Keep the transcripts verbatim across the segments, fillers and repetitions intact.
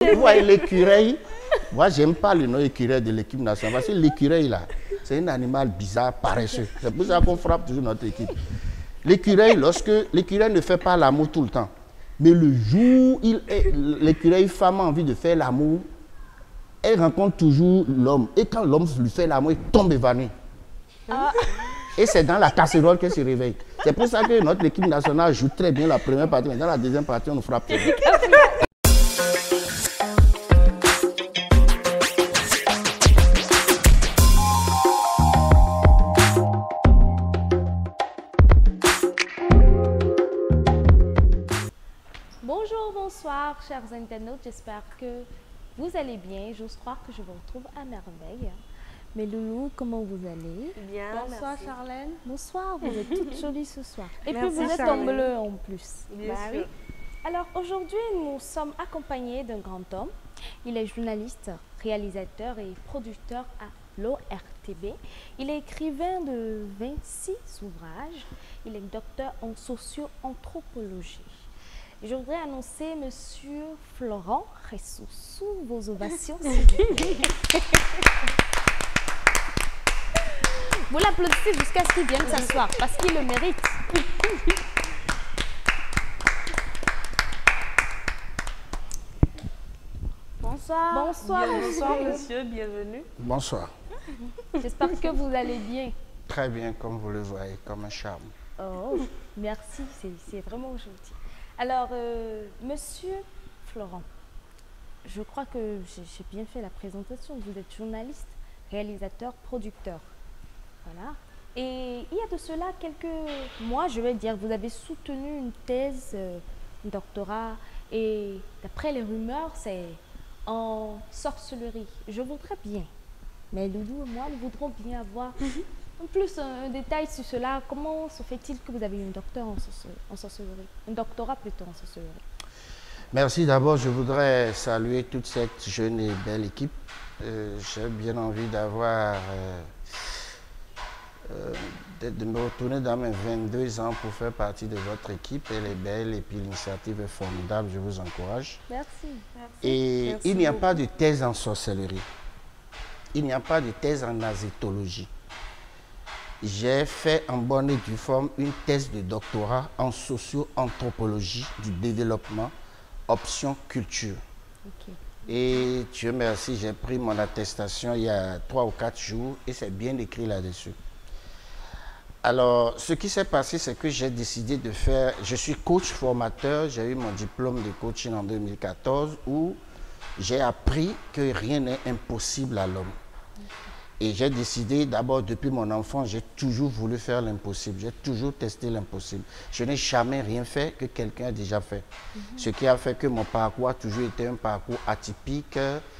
Vous voyez l'écureuil, moi j'aime pas le nom écureuil de l'équipe nationale, parce que l'écureuil là, c'est un animal bizarre, paresseux. C'est pour ça qu'on frappe toujours notre équipe. L'écureuil, lorsque l'écureuil ne fait pas l'amour tout le temps, mais le jour où l'écureuil femme a envie de faire l'amour, elle rencontre toujours l'homme. Et quand l'homme lui fait l'amour, il tombe évanoui. Ah. Et c'est dans la casserole qu'elle se réveille. C'est pour ça que notre équipe nationale joue très bien la première partie, mais dans la deuxième partie, on nous frappe. Bonjour, bonsoir, chers internautes. J'espère que vous allez bien. J'ose croire que je vous retrouve à merveille. Mais Loulou, comment vous allez? Bien, bonsoir merci. Charlène. Bonsoir, vous êtes toute jolie ce soir. Et Merci, puis vous êtes Charlène. en bleu en plus. Bien Bah sûr. oui. Alors aujourd'hui, nous sommes accompagnés d'un grand homme. Il est journaliste, réalisateur et producteur à l'O R T B. Il est écrivain de vingt-six ouvrages. Il est docteur en socio-anthropologie. Je voudrais annoncer Monsieur Florent Ressou sous vos ovations. s'il vous plaît. Vous l'applaudissez jusqu'à ce qu'il vienne s'asseoir, parce qu'il le mérite. Bonsoir. Bonsoir, Bien- Bonsoir, monsieur. monsieur. Bienvenue. Bonsoir. J'espère que vous allez bien. Très bien, comme vous le voyez, comme un charme. Oh, merci, c'est- c'est vraiment gentil. Alors, euh, monsieur Florent, je crois que j'ai j'ai bien fait la présentation. Vous êtes journaliste, réalisateur, producteur. Voilà. Et il y a de cela quelques mois, je vais dire, vous avez soutenu une thèse, euh, un doctorat, et d'après les rumeurs, c'est en sorcellerie. Je voudrais bien, mais Loulou et moi, nous voudrons bien avoir en plus un, un détail sur cela. Comment se fait-il que vous avez eu un docteur en, sorce- en sorcellerie, un doctorat plutôt en sorcellerie? Merci. D'abord, je voudrais saluer toute cette jeune et belle équipe. Euh, J'ai bien envie d'avoir, euh, euh, de, de me retourner dans mes vingt-deux ans pour faire partie de votre équipe. Elle est belle et puis l'initiative est formidable. Je vous encourage. Merci. Et Merci il n'y a beaucoup. pas de thèse en sorcellerie. Il n'y a pas de thèse en azétologie. J'ai fait en bonne et due forme une thèse de doctorat en socio-anthropologie du développement, option culture. Ok. Et Dieu merci, j'ai pris mon attestation il y a trois ou quatre jours et c'est bien écrit là-dessus. Alors, ce qui s'est passé, c'est que j'ai décidé de faire, je suis coach formateur, j'ai eu mon diplôme de coaching en deux mille quatorze où j'ai appris que rien n'est impossible à l'homme. Et j'ai décidé, d'abord, depuis mon enfant, j'ai toujours voulu faire l'impossible. J'ai toujours testé l'impossible. Je n'ai jamais rien fait que quelqu'un a déjà fait. Ce qui a fait que mon parcours a toujours été un parcours atypique.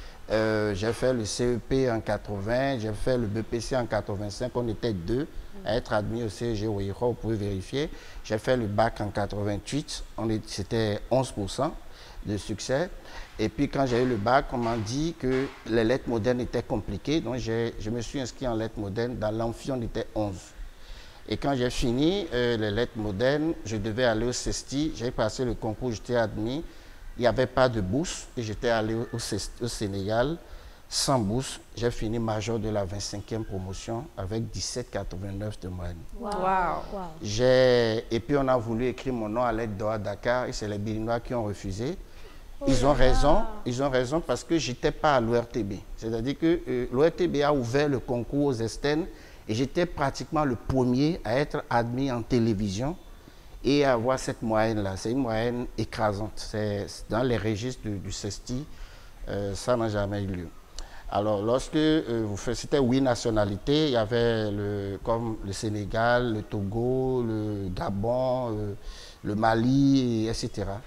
Euh, j'ai fait le C E P en quatre-vingts, j'ai fait le B P C en quatre-vingt-cinq. On était deux à être admis au C E G Ouïra, vous pouvez vérifier. J'ai fait le bac en quatre-vingt-huit, c'était onze pour cent de succès. Et puis quand j'ai eu le bac, on m'a dit que les lettres modernes étaient compliquées. Donc j'ai- je me suis inscrit en lettres modernes. Dans l'amphi, on était onze. Et quand j'ai fini euh, les lettres modernes, je devais aller au CESTI. J'ai passé le concours, j'étais admis. Il n'y avait pas de bourse. Et j'étais allé au, CESTI au Sénégal sans bourse. J'ai fini major de la vingt-cinquième promotion avec dix-sept virgule quatre-vingt-neuf de moyenne. Wow. Wow. Wow. J'ai- Et puis on a voulu écrire mon nom à l'aide d'O A Dakar et c'est les Béninois qui ont refusé. Ils ont raison, ils ont raison parce que je n'étais pas à l'O R T B. C'est-à-dire que euh, l'O R T B a ouvert le concours aux Esten et j'étais pratiquement le premier à être admis en télévision et à avoir cette moyenne-là. C'est une moyenne écrasante. C'est c'est dans les registres du, du CESTI, euh, ça n'a jamais eu lieu. Alors, lorsque euh, vous faites, c'était huit nationalités, il y avait le, comme le Sénégal, le Togo, le Gabon, euh, le Mali, et cetera.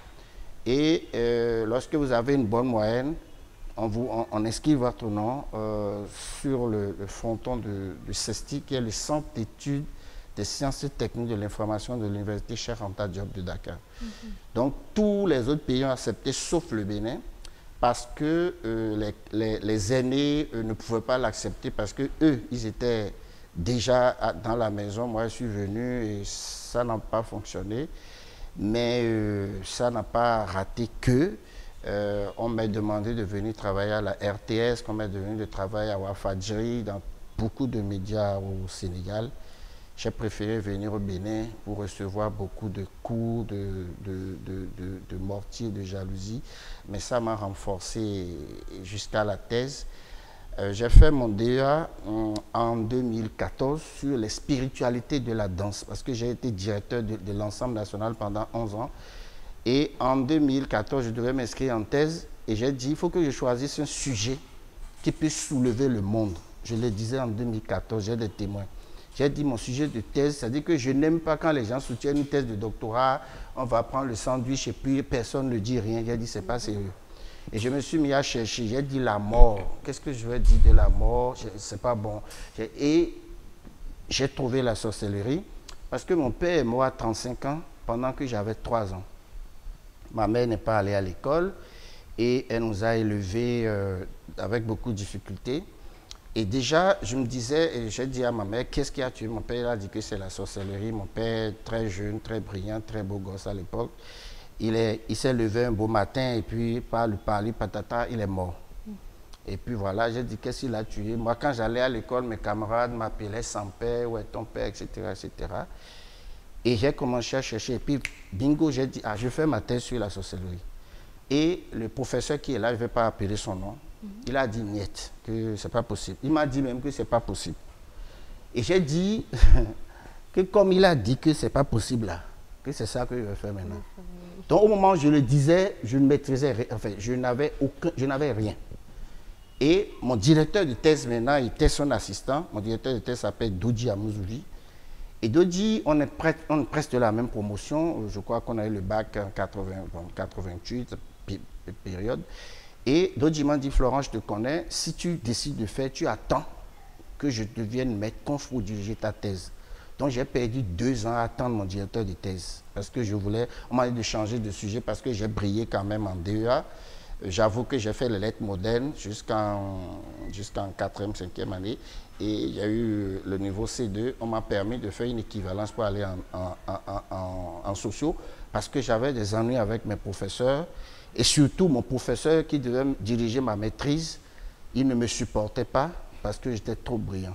Et euh, lorsque vous avez une bonne moyenne, on, vous, on, on inscrit votre nom euh, sur le, le fronton de, du CESTI, qui est le Centre d'études des sciences et techniques de l'information de l'Université Cheikh Anta Diop de Dakar. Mm-hmm. Donc, tous les autres pays ont accepté, sauf le Bénin, parce que euh, les, les, les aînés euh, ne pouvaient pas l'accepter, parce que eux, ils étaient déjà à, dans la maison. Moi, je suis venu et ça n'a pas fonctionné. Mais euh, ça n'a pas raté que Euh, on m'a demandé de venir travailler à la R T S, qu'on m'a demandé de travailler à Wafadjri, dans beaucoup de médias au Sénégal. J'ai préféré venir au Bénin pour recevoir beaucoup de coups, de, de, de, de, de mortier, de jalousie. Mais ça m'a renforcé jusqu'à la thèse. Euh, j'ai fait mon D E A en, en deux mille quatorze sur les spiritualités de la danse, parce que j'ai été directeur de, de l'ensemble national pendant onze ans. Et en deux mille quatorze, je devais m'inscrire en thèse et j'ai dit il faut que je choisisse un sujet qui puisse soulever le monde. Je le disais en deux mille quatorze, j'ai des témoins. J'ai dit mon sujet de thèse, c'est-à-dire que je n'aime pas quand les gens soutiennent une thèse de doctorat, on va prendre le sandwich et puis personne ne dit rien. J'ai dit c'est pas sérieux. Et je me suis mis à chercher, j'ai dit la mort. Qu'est-ce que je vais dire de la mort? C'est pas bon. Et j'ai trouvé la sorcellerie parce que mon père est mort à trente-cinq ans pendant que j'avais trois ans. Ma mère n'est pas allée à l'école et elle nous a élevés euh, avec beaucoup de difficultés. Et déjà, je me disais, et j'ai dit à ma mère, qu'est-ce qui a tué mon père? Il a dit que c'est la sorcellerie. Mon père, très jeune, très brillant, très beau gosse à l'époque, il est, il s'est levé un beau matin et puis par le parler patata, il est mort. Mm. Et puis voilà, j'ai dit, qu'est-ce qu'il a tué? Moi, quand j'allais à l'école, mes camarades m'appelaient sans père, où est ton père, et cetera, et cetera. Et j'ai commencé à chercher. Et puis, bingo, j'ai dit, ah, je fais ma thèse sur la sorcellerie. Et le professeur qui est là, je ne vais pas appeler son nom, mm-hmm. il a dit, niet, que ce n'est pas possible. Il m'a dit même que ce n'est pas possible. Et j'ai dit que comme il a dit que ce n'est pas possible là, que c'est ça que je vais faire maintenant. Mm-hmm. Donc, au moment où je le disais, je ne maîtrisais rien, enfin, je n'avais aucun, je n'avais rien. Et mon directeur de thèse maintenant, il était son assistant. Mon directeur de thèse s'appelle Dodji Amouzouli. Et Dodji, on est, près, on est presque de la même promotion. Je crois qu'on a eu le bac en quatre-vingt, bon, quatre-vingt-huit, période. Et Dodji m'a dit, Florent, je te connais. Si tu décides de faire, tu attends que je devienne maître conf pour diriger ta thèse. Donc j'ai perdu deux ans à attendre mon directeur de thèse. Parce que je voulais, on m'a dit de changer de sujet parce que j'ai brillé quand même en D E A. J'avoue que j'ai fait les lettres modernes jusqu'en jusqu'en quatrième, cinquième année. Et il y a eu le niveau C deux. On m'a permis de faire une équivalence pour aller en, en, en, en, en sociaux parce que j'avais des ennuis avec mes professeurs. Et surtout, mon professeur qui devait diriger ma maîtrise, il ne me supportait pas parce que j'étais trop brillant.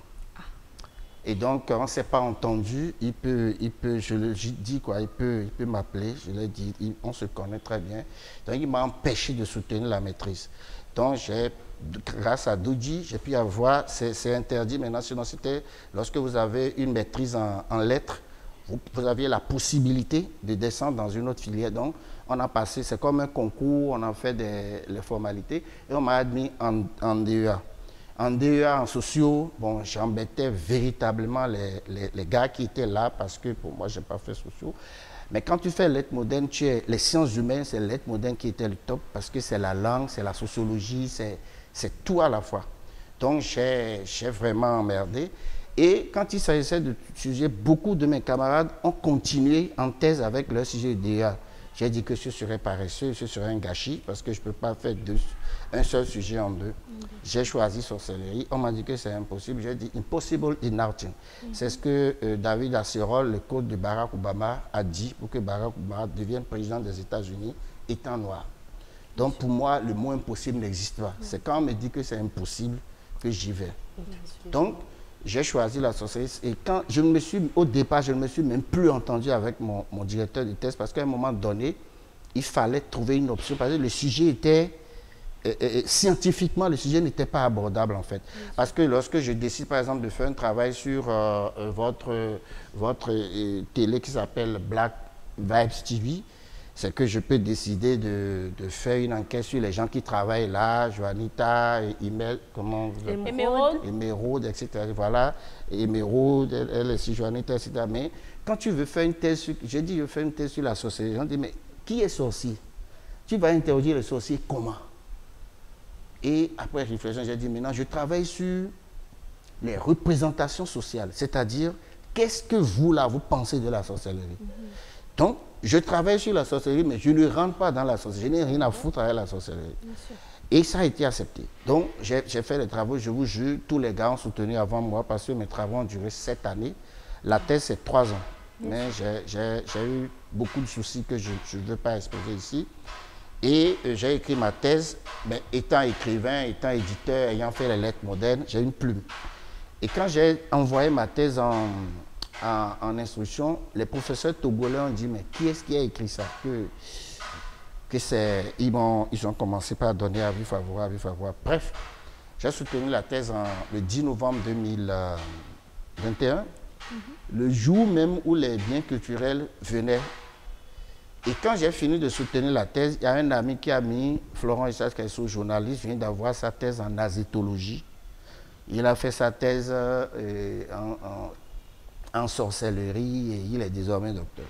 Et donc, on ne s'est pas entendu, il peut, il peut, je le dis quoi, il peut, il peut m'appeler, je l'ai dit, il, on se connaît très bien. Donc, il m'a empêché de soutenir la maîtrise. Donc, j'ai, grâce à Dodji, j'ai pu avoir, c'est interdit maintenant, sinon c'était, lorsque vous avez une maîtrise en, en lettres, vous, vous aviez la possibilité de descendre dans une autre filière. Donc, on a passé, c'est comme un concours, on a fait des, les formalités, et on m'a admis en, en D E A. En D E A, en sociaux, bon, j'embêtais véritablement les, les, les gars qui étaient là parce que pour moi, je n'ai pas fait sociaux. Mais quand tu fais lettres modernes, tu es, les sciences humaines, c'est lettres modernes qui étaient le top parce que c'est la langue, c'est la sociologie, c'est tout à la fois. Donc, j'ai vraiment emmerdé. Et quand il s'agissait de sujets, beaucoup de mes camarades ont continué en thèse avec leur sujet de D E A. J'ai dit que ce serait paresseux, ce serait un gâchis, parce que je ne peux pas faire deux, un seul sujet en deux. Mm-hmm. J'ai choisi sorcellerie. On m'a dit que c'est impossible. J'ai dit impossible in nothing. Mm-hmm. C'est ce que euh, David Asserol, le coach de Barack Obama, a dit pour que Barack Obama devienne président des États-Unis, étant noir. Donc pour moi, le mot impossible n'existe pas. Mm-hmm. C'est quand on me dit que c'est impossible que j'y vais. Mm-hmm. Donc, j'ai choisi la sorcellerie et quand je me suis, au départ, je ne me suis même plus entendu avec mon, mon directeur de thèse parce qu'à un moment donné, il fallait trouver une option parce que le sujet était, euh, euh, scientifiquement, le sujet n'était pas abordable en fait. Parce que lorsque je décide par exemple de faire un travail sur euh, euh, votre, votre euh, télé qui s'appelle Black Vibes T V, c'est que je peux décider de, de faire une enquête sur les gens qui travaillent là, Joanita, Email, comment vous appelez? Émeraude. Émeraude, et cetera. Voilà, Émeraude, elle, elle est Joanita, et cetera. Mais quand tu veux faire une thèse sur, j'ai dit, je veux faire une thèse sur la sorcellerie, les gens disent, mais qui est sorcier? Tu vas interroger le sorcier comment? Et après réflexion, j'ai dit, maintenant, je travaille sur les représentations sociales, c'est-à-dire, qu'est-ce que vous, là, vous pensez de la sorcellerie? Mm-hmm. Donc, je travaille sur la sorcellerie, mais je ne rentre pas dans la sorcellerie. Je n'ai rien à foutre avec la sorcellerie. Et ça a été accepté. Donc, j'ai fait les travaux, je vous jure, tous les gars ont soutenu avant moi parce que mes travaux ont duré sept années. La thèse, c'est trois ans. Mais j'ai eu beaucoup de soucis que je ne veux pas exposer ici. Et euh, j'ai écrit ma thèse, mais étant écrivain, étant éditeur, ayant fait les lettres modernes, j'ai une plume. Et quand j'ai envoyé ma thèse en, en, en instruction, les professeurs togolais ont dit, mais qui est-ce qui a écrit ça? Que, que c'est, ils, ils ont commencé par donner avis favorable, avis favorable. Bref, j'ai soutenu la thèse en, le dix novembre deux mille vingt et un, mm-hmm. le jour même où les biens culturels venaient. Et quand j'ai fini de soutenir la thèse, il y a un ami qui a mis, Florent Issas, qui est journaliste, vient d'avoir sa thèse en azétologie. Il a fait sa thèse euh, en, en, en sorcellerie et il est désormais docteur.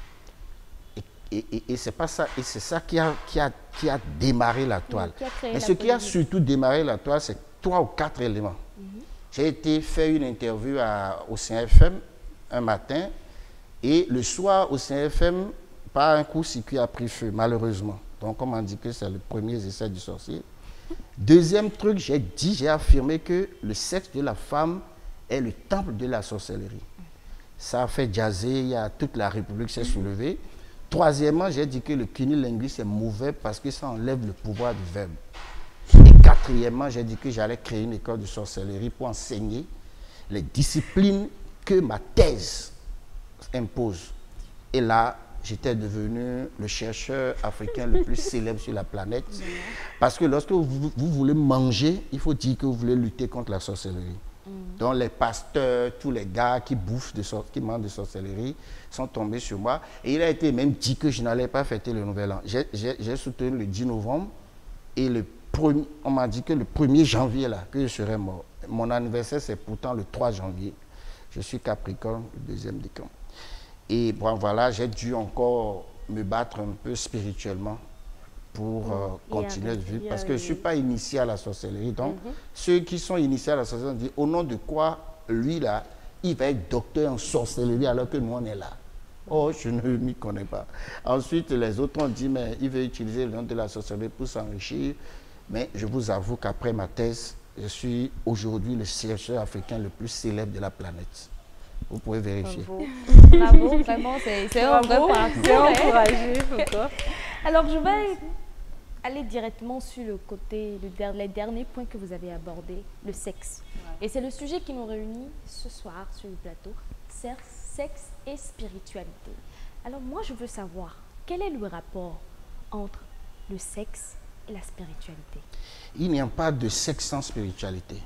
Et, et, et, et c'est pas ça, et c'est ça qui a, qui, a, qui a démarré la toile. Mais ce qui a surtout démarré la toile, c'est trois ou quatre éléments. Mm-hmm. J'ai été faire une interview à, au C N F M un matin et le soir au C N F M, pas un coup-circuit a pris feu, malheureusement. Donc, on m'a dit que c'est le premier essai du sorcier. Deuxième truc, j'ai dit, j'ai affirmé que le sexe de la femme est le temple de la sorcellerie. Ça a fait jaser, il y a toute la République s'est soulevée. Troisièmement, j'ai dit que le cunilinguisme est mauvais parce que ça enlève le pouvoir du verbe. Et quatrièmement, j'ai dit que j'allais créer une école de sorcellerie pour enseigner les disciplines que ma thèse impose. Et là, j'étais devenu le chercheur africain le plus célèbre sur la planète. Parce que lorsque vous, vous voulez manger, il faut dire que vous voulez lutter contre la sorcellerie. Mm. Donc les pasteurs, tous les gars qui bouffent, de qui mangent de sorcellerie, sont tombés sur moi. Et il a été même dit que je n'allais pas fêter le Nouvel An. J'ai soutenu le dix novembre et le premier, on m'a dit que le premier janvier, là, que je serais mort. Mon anniversaire, c'est pourtant le trois janvier. Je suis Capricorne, le deuxième décan. Et bon, voilà, j'ai dû encore me battre un peu spirituellement pour euh, continuer de vivre, parce que je ne suis pas initié à la sorcellerie. Donc, mm-hmm. ceux qui sont initiés à la sorcellerie disent, au nom de quoi, lui, là, il va être docteur en sorcellerie alors que nous, on est là. Oh, je ne m'y connais pas. Ensuite, les autres ont dit, mais il veut utiliser le nom de la sorcellerie pour s'enrichir. Mais je vous avoue qu'après ma thèse, je suis aujourd'hui le chercheur africain le plus célèbre de la planète. Vous pouvez vérifier. Bravo, Bravo vraiment, c'est un vrai parcours. Encouragé pour toi. Alors, je vais aller directement sur le côté, le, les derniers points que vous avez abordés, le sexe. Ouais. Et c'est le sujet qui nous réunit ce soir sur le plateau, sexe et spiritualité. Alors, moi, je veux savoir, quel est le rapport entre le sexe et la spiritualité? Il n'y a pas de sexe sans spiritualité.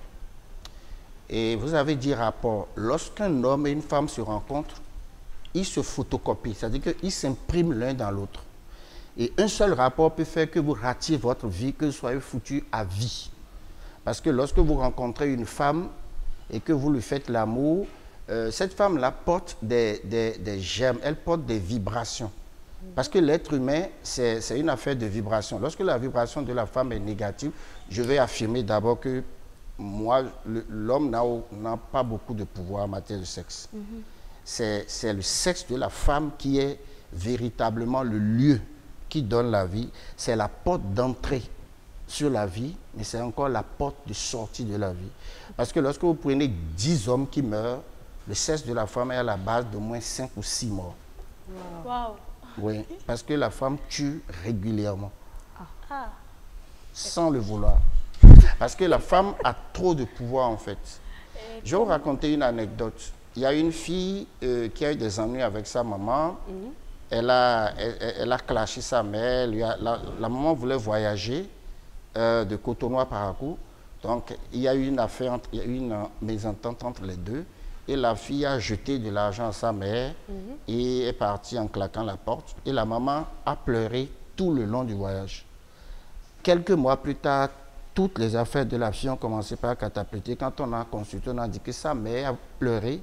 Et vous avez dit rapport, lorsqu'un homme et une femme se rencontrent, ils se photocopient, c'est-à-dire qu'ils s'impriment l'un dans l'autre. Et un seul rapport peut faire que vous ratiez votre vie, que vous soyez foutu à vie. Parce que lorsque vous rencontrez une femme et que vous lui faites l'amour, euh, cette femme-là porte des, des, des germes, elle porte des vibrations. Parce que l'être humain, c'est une affaire de vibration. Lorsque la vibration de la femme est négative, je vais affirmer d'abord que moi, l'homme n'a pas beaucoup de pouvoir en matière de sexe. Mm-hmm. C'est le sexe de la femme qui est véritablement le lieu qui donne la vie. C'est la porte d'entrée sur la vie, mais c'est encore la porte de sortie de la vie. Parce que lorsque vous prenez dix hommes qui meurent, le sexe de la femme est à la base d'au moins cinq ou six morts. Wow. Wow. Oui, parce que la femme tue régulièrement, ah. sans le vouloir. Parce que la femme a trop de pouvoir en fait. Je vais vous raconter une anecdote. Il y a une fille euh, qui a eu des ennuis avec sa maman. Mm-hmm. Elle a, elle, elle a clashé sa mère. Lui a, la, la maman voulait voyager euh, de Cotonou à Parakou. Donc il y a eu une affaire, entre, il y a eu une mésentente entre les deux. Et la fille a jeté de l'argent à sa mère mm-hmm. et est partie en claquant la porte. Et la maman a pleuré tout le long du voyage. Quelques mois plus tard, toutes les affaires de la fille ont commencé par catapulter. Quand on a consulté, on a dit que sa mère a pleuré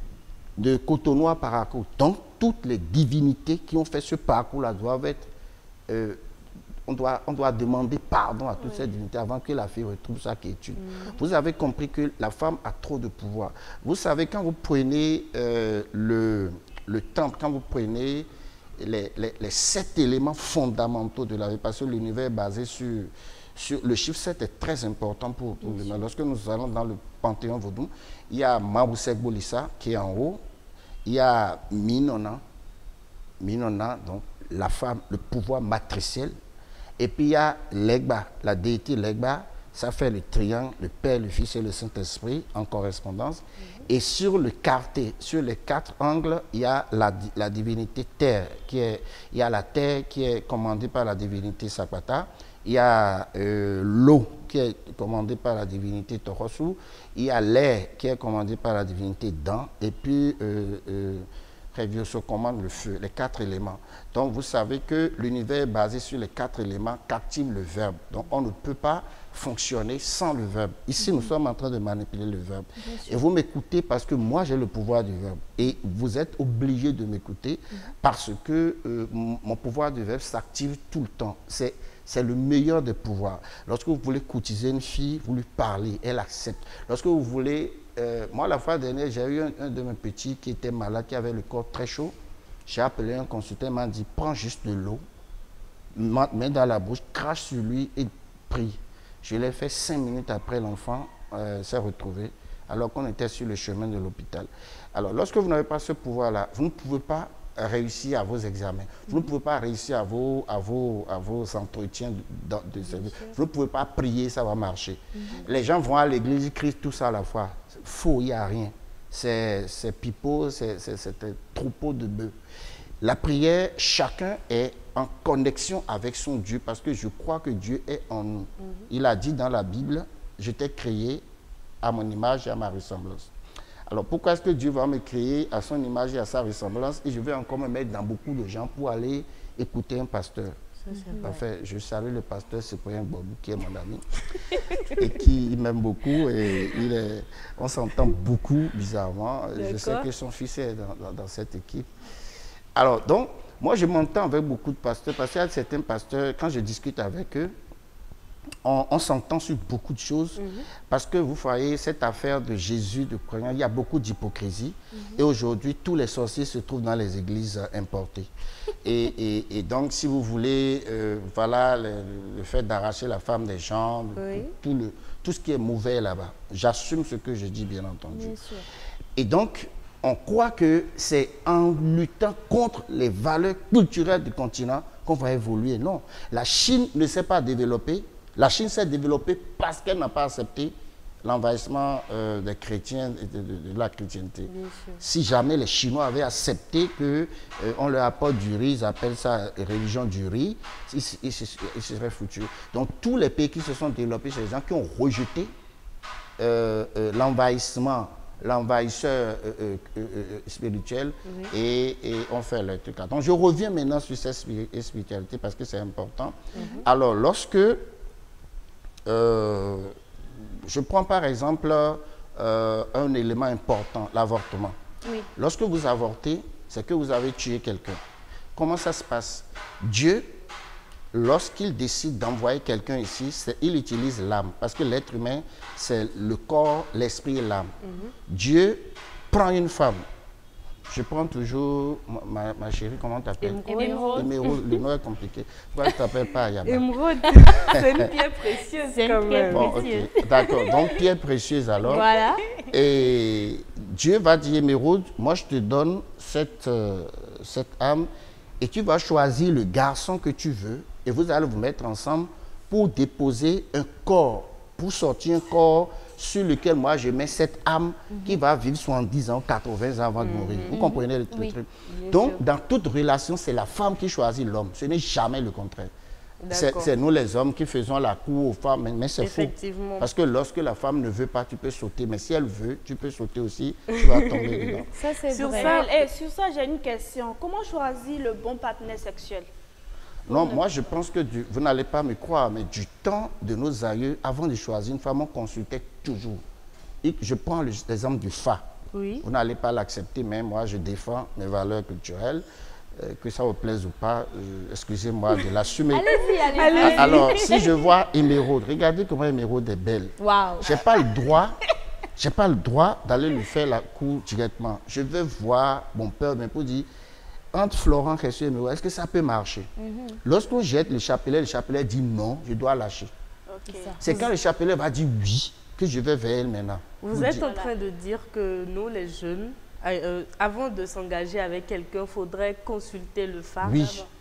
de Cotonou à Parakou. Donc, toutes les divinités qui ont fait ce parcours-là doivent être... Euh, on, doit, on doit demander pardon à toutes oui. ces divinités avant que la fille retrouve sa quiétude. Mmh. Vous avez compris que la femme a trop de pouvoir. Vous savez, quand vous prenez euh, le, le temple, quand vous prenez les, les, les sept éléments fondamentaux de la vie, parce que l'univers est basé sur... Sur, le chiffre sept est très important pour, pour l'humain. Lorsque nous allons dans le panthéon vaudou, il y a Maboussek Bolissa qui est en haut, il y a Minona, Minona, donc la femme, le pouvoir matriciel, Et puis il y a Legba, la déité Legba, ça fait le triangle, le Père, le Fils et le Saint-Esprit en correspondance. Mm-hmm. Et sur le quartier, sur les quatre angles, il y a la, la divinité Terre, qui est, il y a la Terre qui est commandée par la divinité Sapata, il y a euh, l'eau qui est commandée par la divinité Torosu, il y a l'air qui est commandé par la divinité Dan, et puis euh, euh, Revioso commande le feu, les quatre éléments. Donc vous savez que l'univers est basé sur les quatre éléments qu'active le verbe. Donc on ne peut pas fonctionner sans le verbe. Ici, mm-hmm. nous sommes en train de manipuler le verbe. Et vous m'écoutez parce que moi, j'ai le pouvoir du verbe. Et vous êtes obligé de m'écouter mm-hmm. parce que euh, mon pouvoir du verbe s'active tout le temps. C'est C'est le meilleur des pouvoirs. Lorsque vous voulez courtiser une fille, vous lui parlez, elle accepte. Lorsque vous voulez... Euh, moi, la fois dernière, j'ai eu un, un de mes petits qui était malade, qui avait le corps très chaud. J'ai appelé un consultant, il m'a dit, prends juste de l'eau, mets dans la bouche, crache sur lui et prie. Je l'ai fait cinq minutes après, l'enfant euh, s'est retrouvé, alors qu'on était sur le chemin de l'hôpital. Alors, lorsque vous n'avez pas ce pouvoir-là, vous ne pouvez pas réussir à vos examens. Vous mm-hmm. ne pouvez pas réussir à vos, à vos, à vos entretiens de, de service. Vous ne pouvez pas prier, ça va marcher. Mm-hmm. Les gens vont à l'église, ils crient tout ça à la fois. Faux, il n'y a rien. C'est pipeau, c'est un troupeau de bœufs. La prière, chacun est en connexion avec son Dieu parce que je crois que Dieu est en nous. Mm-hmm. Il a dit dans la Bible, je t'ai créé à mon image et à ma ressemblance. Alors, pourquoi est-ce que Dieu va me créer à son image et à sa ressemblance et je vais encore me mettre dans beaucoup de gens pour aller écouter un pasteur? Ça, enfin, je salue le pasteur Cyprien Bobou, qui est mon ami et qui m'aime beaucoup. Et il est, on s'entend beaucoup, bizarrement. Je sais que son fils est dans, dans, dans cette équipe. Alors, donc, moi, je m'entends avec beaucoup de pasteurs parce qu'il y a certains pasteurs, quand je discute avec eux, on, on s'entend sur beaucoup de choses, mm-hmm. parce que vous voyez cette affaire de Jésus, de croyants, il y a beaucoup d'hypocrisie. Mm-hmm. Et aujourd'hui, tous les sorciers se trouvent dans les églises euh, importées. et, et, et donc, si vous voulez, euh, voilà, le, le fait d'arracher la femme des gens, oui. tout, le, tout ce qui est mauvais là-bas. J'assume ce que je dis, bien entendu. Bien sûr. Et donc, on croit que c'est en luttant contre les valeurs culturelles du continent qu'on va évoluer. Non, la Chine ne s'est pas développée. La Chine s'est développée parce qu'elle n'a pas accepté l'envahissement euh, des chrétiens et de, de, de la chrétienté. Si jamais les Chinois avaient accepté qu'on euh, leur apporte du riz, ils appellent ça religion du riz, ils, ils, ils seraient foutus. Donc tous les pays qui se sont développés, c'est les gens qui ont rejeté euh, euh, l'envahissement, l'envahisseur euh, euh, euh, spirituel, oui. et, et on fait le truc là. Donc je reviens maintenant sur cette spiritualité parce que c'est important. Mm-hmm. Alors lorsque Euh, je prends par exemple euh, un élément important, l'avortement. Oui. Lorsque vous avortez, c'est que vous avez tué quelqu'un. Comment ça se passe? Dieu, lorsqu'il décide d'envoyer quelqu'un ici, il utilise l'âme. Parce que l'être humain, c'est le corps, l'esprit et l'âme. Mm-hmm. Dieu prend une femme. Je prends toujours ma, ma chérie, comment t'appelles? Émeraude. Émeraude, le nom est compliqué. Pourquoi tu t'appelles pas Ayaba? Émeraude, c'est une pierre précieuse. C'est une pierre bon, précieuse. Okay. D'accord, donc pierre précieuse alors. Voilà. Et Dieu va dire, Émeraude, moi je te donne cette, euh, cette âme et tu vas choisir le garçon que tu veux et vous allez vous mettre ensemble pour déposer un corps, pour sortir un corps sur lequel moi je mets cette âme mm-hmm. qui va vivre soixante-dix ans, quatre-vingts ans avant mm-hmm. de mourir. Vous comprenez le, oui. truc? Donc, sûr. Dans toute relation, c'est la femme qui choisit l'homme. Ce n'est jamais le contraire. C'est nous les hommes qui faisons la cour aux femmes, mais, mais c'est faux. Parce que lorsque la femme ne veut pas, tu peux sauter. Mais si elle veut, tu peux sauter aussi, tu vas tomber dedans. Ça, c'est sur vrai. Ça, et sur ça, j'ai une question. Comment choisir le bon partenaire sexuel? Non, moi je pense que du, vous n'allez pas me croire, mais du temps de nos aïeux, avant de choisir une femme, on consultait toujours. Et je prends l'exemple du F A. Oui. Vous n'allez pas l'accepter, mais moi je défends mes valeurs culturelles, euh, que ça vous plaise ou pas, euh, excusez-moi de l'assumer. Allez-y, allez-y. Allez Alors, si je vois Émeraude, regardez comment Émeraude est belle. Waouh. Je n'ai pas le droit, j'ai pas le droit d'aller lui faire la cour directement. Je vais voir mon père, mais pour dire, entre Florent et Émeraude, est-ce que ça peut marcher? Mm-hmm. Lorsqu'on jette le chapelet, le chapelet dit non, je dois lâcher. Okay. C'est quand le chapelet va dire oui que je vais vers elle maintenant. Vous, Vous êtes dites... en train de dire que nous, les jeunes, euh, avant de s'engager avec quelqu'un, il faudrait consulter le F A. Oui.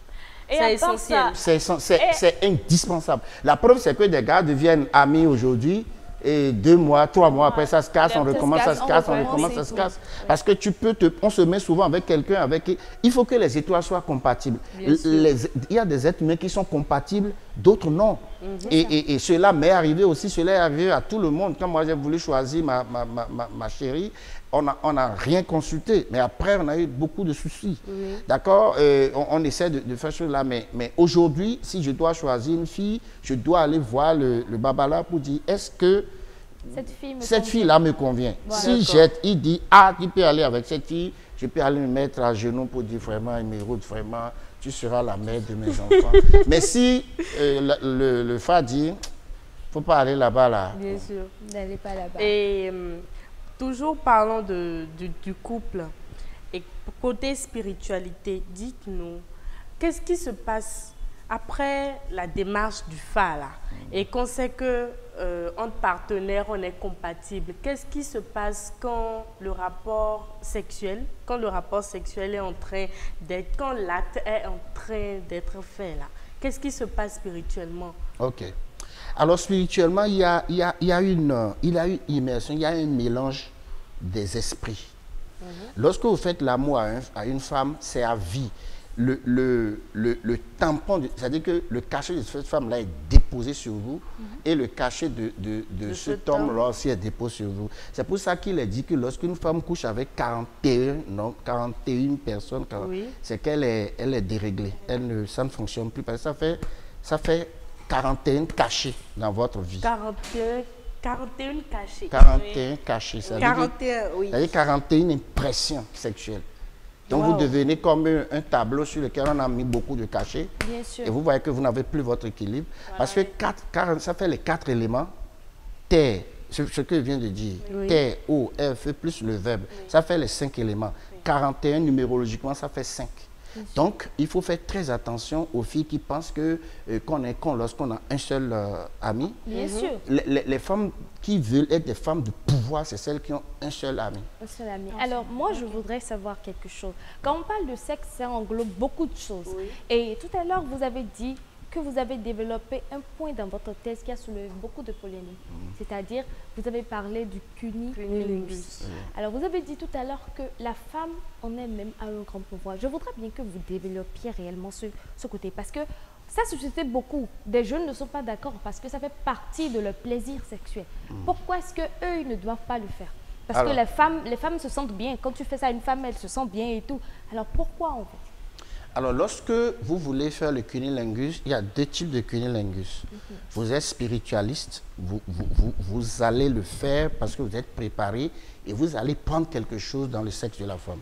Et C'est à part essentiel. ça, C'est Et- c'est indispensable. La preuve, c'est que des gars deviennent amis aujourd'hui et deux mois, trois mois après, ça se casse, Ça on se recommence, ça casse, se on casse, on recommence recommence, et ça se tout. casse. Parce que tu peux te... On se met souvent avec quelqu'un avec qui... Il faut que les étoiles soient compatibles. Bien sûr. Les- Il y a des êtres humains qui sont compatibles, d'autres non. et, et, et cela m'est arrivé aussi, cela est arrivé à tout le monde. Quand moi j'ai voulu choisir ma, ma, ma, ma, ma chérie, on n'a on a rien consulté. Mais après, on a eu beaucoup de soucis. D'accord. Euh, on, on essaie de, de faire cela. Mais, mais aujourd'hui, si je dois choisir une fille, je dois aller voir le, le babala pour dire, est-ce que Cette fille me cette convient. fille-là me convient? Voilà. Si jette, il dit, ah, tu peux aller avec cette fille, je peux aller me mettre à genoux pour dire vraiment, Émeraude, vraiment, tu seras la mère de mes enfants. Mais si euh, le, le, le fa dit, faut pas aller là-bas, là. Bien sûr. N'allez pas là-bas. Et euh, toujours parlant de, du, du couple, et côté spiritualité, dites-nous, qu'est-ce qui se passe après la démarche du F A là, et qu'on sait que euh, entre partenaires on est compatible, qu'est-ce qui se passe quand le rapport sexuel, quand le rapport sexuel est en train d'être, quand l'acte est en train d'être fait là, qu'est-ce qui se passe spirituellement? Ok. Alors, spirituellement, il y a, il y a, il y a une, euh, il y a une immersion, il y a un mélange des esprits. Lorsque vous faites l'amour à, un- à une femme, c'est à vie. Le, le, le, le tampon, de- c'est-à-dire que le cachet de cette femme-là est déposé sur vous et le cachet de, de, de De cet cet homme. homme-là aussi est déposé sur vous. C'est pour ça qu'il est dit que lorsqu'une femme couche avec quarante et un, non, quarante et une personnes, quarante, Oui. c'est qu'elle est, elle est déréglée. Elle ne, ça ne fonctionne plus parce que ça fait, ça fait quarante et un cachets dans votre vie. quarante et un, quarante et un cachets. quarante et un cachets. Ça veut dire que- quarante et un, oui. c'est-à-dire quarante et une impressions sexuelles. Donc Wow. vous devenez comme un, un tableau sur lequel on a mis beaucoup de cachets. Bien sûr. Et vous voyez que vous n'avez plus votre équilibre. Parce que quatre, quarante, ça fait les quatre éléments. Terre, ce, ce que je viens de dire. Oui. Terre, eau, air, feu, plus le verbe. Ça fait les cinq éléments. quarante et un, numérologiquement, ça fait cinq. Donc, il faut faire très attention aux filles qui pensent que euh, qu'on est con lorsqu'on a un seul euh, ami. Bien sûr. Les, les- les femmes qui veulent être des femmes de pouvoir, c'est celles qui ont un seul ami. Un seul ami. Alors, moi, je voudrais savoir quelque chose. Quand on parle de sexe, ça englobe beaucoup de choses. Oui. Et tout à l'heure, vous avez dit que vous avez développé un point dans votre thèse qui a soulevé beaucoup de polémiques. C'est-à-dire, vous avez parlé du cunilingus. Cunilingus. Alors, vous avez dit tout à l'heure que la femme en elle-même a un grand pouvoir. Je voudrais bien que vous développiez réellement ce, ce côté. Parce que ça suscite beaucoup. Des jeunes ne sont pas d'accord parce que ça fait partie de leur plaisir sexuel. Pourquoi est-ce qu'eux, ils ne doivent pas le faire? Parce Alors. que les femmes, les femmes se sentent bien. Quand tu fais ça à une femme, elle se sent bien et tout. Alors, pourquoi en fait? Alors, lorsque vous voulez faire le cunilingus, il y a deux types de cunilingus. Vous êtes spiritualiste, vous, vous, vous, vous allez le faire parce que vous êtes préparé et vous allez prendre quelque chose dans le sexe de la femme.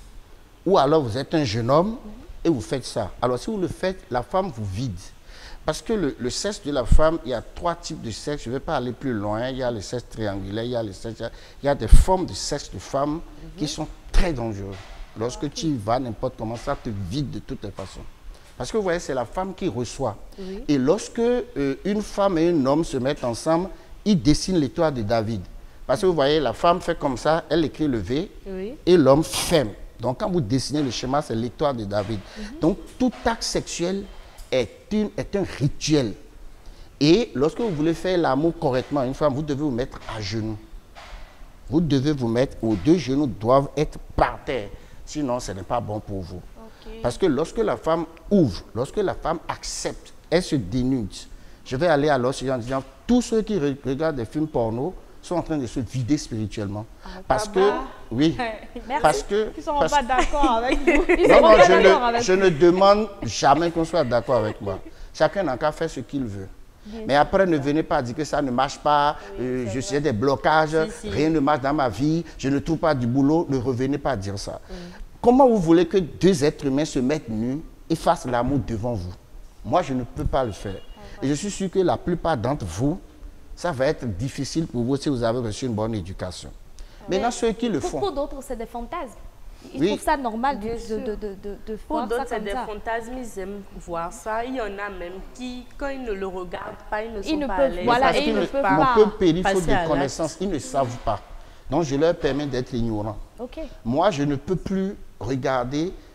Ou alors, vous êtes un jeune homme et vous faites ça. Alors, si vous le faites, la femme vous vide. Parce que le, le sexe de la femme, il y a trois types de sexe. Je ne vais pas aller plus loin. Il y a le sexe triangulaire, il y a le sexe... Il y a des formes de sexe de femme qui sont très dangereuses. Lorsque tu y vas, n'importe comment, ça te vide de toutes les façons. Parce que vous voyez, c'est la femme qui reçoit. Et lorsque euh, une femme et un homme se mettent ensemble, ils dessinent l'étoile de David. Parce que vous voyez, la femme fait comme ça, elle écrit le V, Oui. et l'homme ferme. Donc quand vous dessinez le schéma, c'est l'étoile de David. Donc tout acte sexuel est, une, est un rituel. Et lorsque vous voulez faire l'amour correctement à une femme, vous devez vous mettre à genoux. Vous devez vous mettre, vos deux genoux doivent être par terre. Sinon, ce n'est pas bon pour vous. Parce que lorsque la femme ouvre, lorsque la femme accepte, elle se dénude. Je vais aller à l'océan en disant, tous ceux qui re- regardent des films porno sont en train de se vider spirituellement. parce que, oui, parce que... Ils ne seront parce- pas d'accord avec vous. Ils non, seront non, pas je d'accord ne, avec je ne demande jamais qu'on soit d'accord avec moi. Chacun n'a qu'à faire ce qu'il veut. Mais après, ne venez pas dire que ça ne marche pas, euh, je sais des blocages, Si, si. rien ne marche dans ma vie, je ne trouve pas du boulot. Ne revenez pas dire ça. Comment vous voulez que deux êtres humains se mettent nus et fassent l'amour devant vous? Moi, je ne peux pas le faire. Et je suis sûr que la plupart d'entre vous, ça va être difficile pour vous si vous avez reçu une bonne éducation. Maintenant, ceux qui le Pour, font... pour d'autres, c'est des fantasmes. Ils Oui. trouvent ça normal de, Bien de, sûr. de, de, de, de Pour voir ça d'autres, c'est comme des ça. fantasmes, ils aiment voir ça. Il y en a même qui, quand ils ne le regardent pas, ils ne sont Ils ne pas peuvent- à l'aise. voilà, Parce et ils qu'ils ne ne- peuvent mon pas peu péri faute passer à de l'acte. connaissances, ils ne savent pas. Donc, je leur permets d'être ignorants. Ok. Moi, je ne peux plus regarder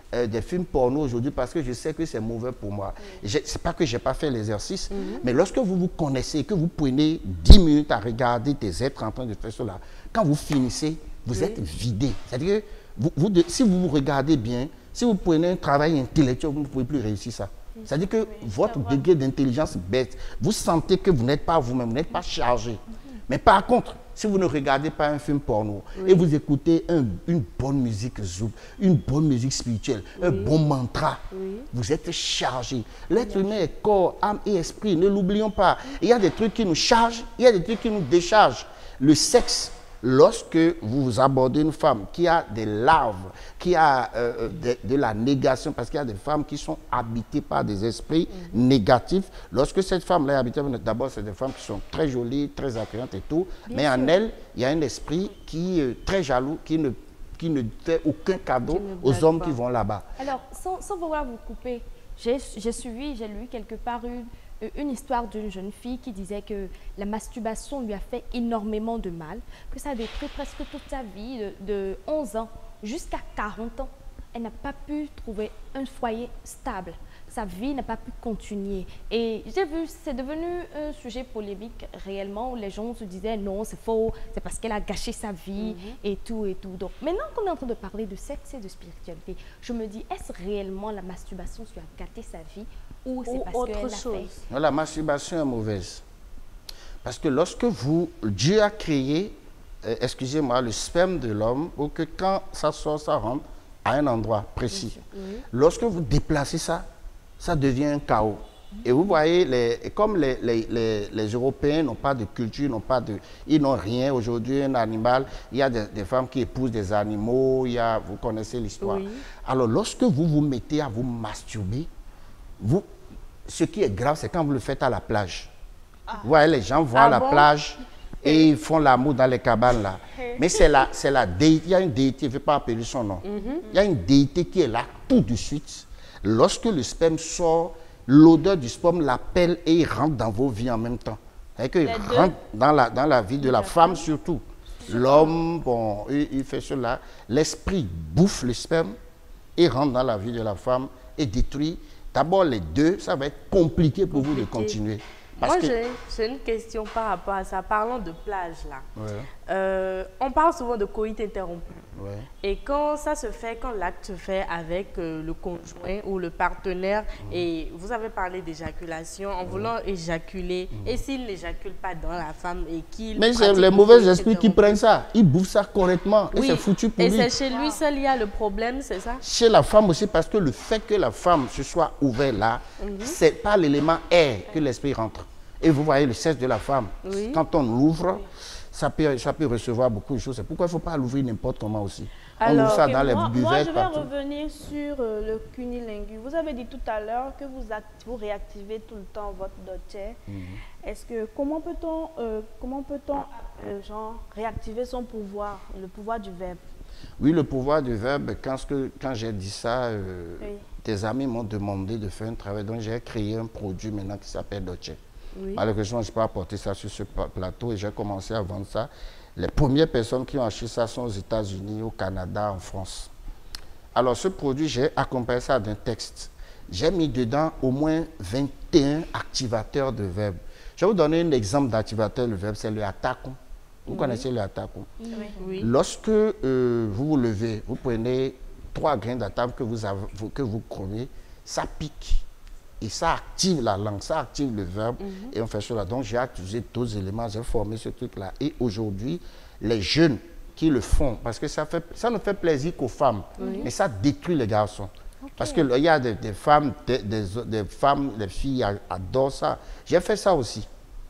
euh, des films porno aujourd'hui parce que je sais que c'est mauvais pour moi. Mm. C'est pas que j'ai pas fait l'exercice, mm-hmm. mais lorsque vous vous connaissez, que vous prenez dix minutes à regarder des êtres en train de faire cela, quand vous finissez, vous oui. êtes vidé. C'est-à-dire que vous, vous de, si vous vous regardez bien, si vous prenez un travail intellectuel, vous ne pouvez plus réussir ça. C'est-à-dire que oui, votre degré d'intelligence baisse. Vous sentez que vous n'êtes pas vous-même, vous n'êtes pas chargé. Mm-hmm. Mais par contre, si vous ne regardez pas un film porno oui. et vous écoutez un, une bonne musique zouk, une bonne musique spirituelle, oui. un bon mantra, oui. vous êtes chargé. L'être humain est corps, âme et esprit, ne l'oublions pas. Il y a des trucs qui nous chargent, il y a des trucs qui nous déchargent. Le sexe, lorsque vous abordez une femme qui a des larves, qui a euh, de, de la négation, parce qu'il y a des femmes qui sont habitées par des esprits mm-hmm. négatifs, lorsque cette femme-là est habitée, d'abord c'est des femmes qui sont très jolies, très accueillantes et tout, Bien mais sûr. en elle, il y a un esprit qui est très jaloux, qui ne, qui ne fait aucun cadeau aux hommes pas. qui vont là-bas. Alors, sans, sans vouloir vous couper, j'ai suivi, j'ai lu quelque part une... une histoire d'une jeune fille qui disait que la masturbation lui a fait énormément de mal, que ça a détruit presque toute sa vie, de, de onze ans jusqu'à quarante ans. Elle n'a pas pu trouver un foyer stable. Sa vie n'a pas pu continuer. Et j'ai vu, c'est devenu un sujet polémique réellement, où les gens se disaient non, c'est faux, c'est parce qu'elle a gâché sa vie mm-hmm. et tout et tout. Donc maintenant qu'on est en train de parler de sexe et de spiritualité, je me dis, est-ce réellement la masturbation qui a gâté sa vie ou c'est parce qu'elle l'a fait? Non, la masturbation est mauvaise. Parce que lorsque vous, Dieu a créé, euh, excusez-moi, le sperme de l'homme, pour que quand ça sort, ça rentre à un endroit précis. Oui. Lorsque vous déplacez ça, ça devient un chaos. Et vous voyez, les, comme les, les, les, les Européens n'ont pas de culture, n'ont pas de, ils n'ont rien aujourd'hui, un animal. Il y a des, des femmes qui épousent des animaux, il y a, vous connaissez l'histoire. Oui. Alors, lorsque vous vous mettez à vous masturber, vous, ce qui est grave, c'est quand vous le faites à la plage. Ah. Vous voyez, les gens vont ah à la bon? plage et ils font l'amour dans les cabanes là. Mais c'est la, c'est la déité, il y a une déité, je ne vais pas appeler son nom. Mm-hmm. Il y a une déité qui est là tout de suite. Lorsque le sperme sort, l'odeur du sperme l'appelle et il rentre dans vos vies en même temps. C'est-à-dire qu'il rentre dans la, dans la vie de la femme surtout. L'homme, bon, il, il fait cela. L'esprit bouffe le sperme et rentre dans la vie de la femme et détruit. D'abord les deux, ça va être compliqué pour compliqué. vous de continuer. Parce Moi, que... j'ai une question par rapport à ça. Parlons de plage, là. Ouais. Euh, on parle souvent de coït interrompu. Ouais. Et quand ça se fait, quand l'acte se fait avec euh, le conjoint ou le partenaire, mmh. et vous avez parlé d'éjaculation, en mmh. voulant éjaculer, mmh. et s'il n'éjacule pas dans la femme et qu'il... Mais c'est les mauvais esprits qui prennent ça. Ils bouffent ça correctement. Oui. Et c'est foutu pour et lui. Et c'est chez lui seul il y a le problème, c'est ça? Chez la femme aussi, parce que le fait que la femme se soit ouverte là, mmh. c'est pas l'élément air que l'esprit rentre. Et vous voyez le sexe de la femme, oui. quand on l'ouvre, ça peut, ça peut recevoir beaucoup de choses. C'est pourquoi il ne faut pas l'ouvrir n'importe comment aussi. Alors, on ouvre ça okay, dans moi, les buvettes. Moi, je vais partout. revenir sur euh, le cunilingus. Vous avez dit tout à l'heure que vous, vous réactivez tout le temps votre dossier. Mm-hmm. Est-ce que, comment peut-on euh, comment peut-on euh, genre, réactiver son pouvoir, le pouvoir du verbe? Oui, le pouvoir du verbe, quand, quand j'ai dit ça, euh, oui. des amis m'ont demandé de faire un travail. Donc, j'ai créé un produit maintenant qui s'appelle Doce. Oui. Malheureusement, je ne peux pas apporter ça sur ce plateau et j'ai commencé à vendre ça. Les premières personnes qui ont acheté ça sont aux États-Unis, au Canada, en France. Alors, ce produit, j'ai accompagné ça d'un texte. J'ai mis dedans au moins vingt et un activateurs de verbes. Je vais vous donner un exemple d'activateur de verbe, c'est le attaquon. Vous oui. connaissez le attaquon? Oui. Oui. Lorsque euh, vous vous levez, vous prenez trois grains d'attaque que vous, avez, que vous chromez, ça pique. Et ça active la langue, ça active le verbe, mm-hmm. et on fait cela. Donc, j'ai utilisé deux éléments, j'ai formé ce truc-là. Et aujourd'hui, les jeunes qui le font, parce que ça, fait, ça ne fait plaisir qu'aux femmes, mm-hmm. mais ça détruit les garçons. Okay. Parce qu'il y a des, des femmes, des, des, des femmes, des filles adorent ça. J'ai fait ça aussi.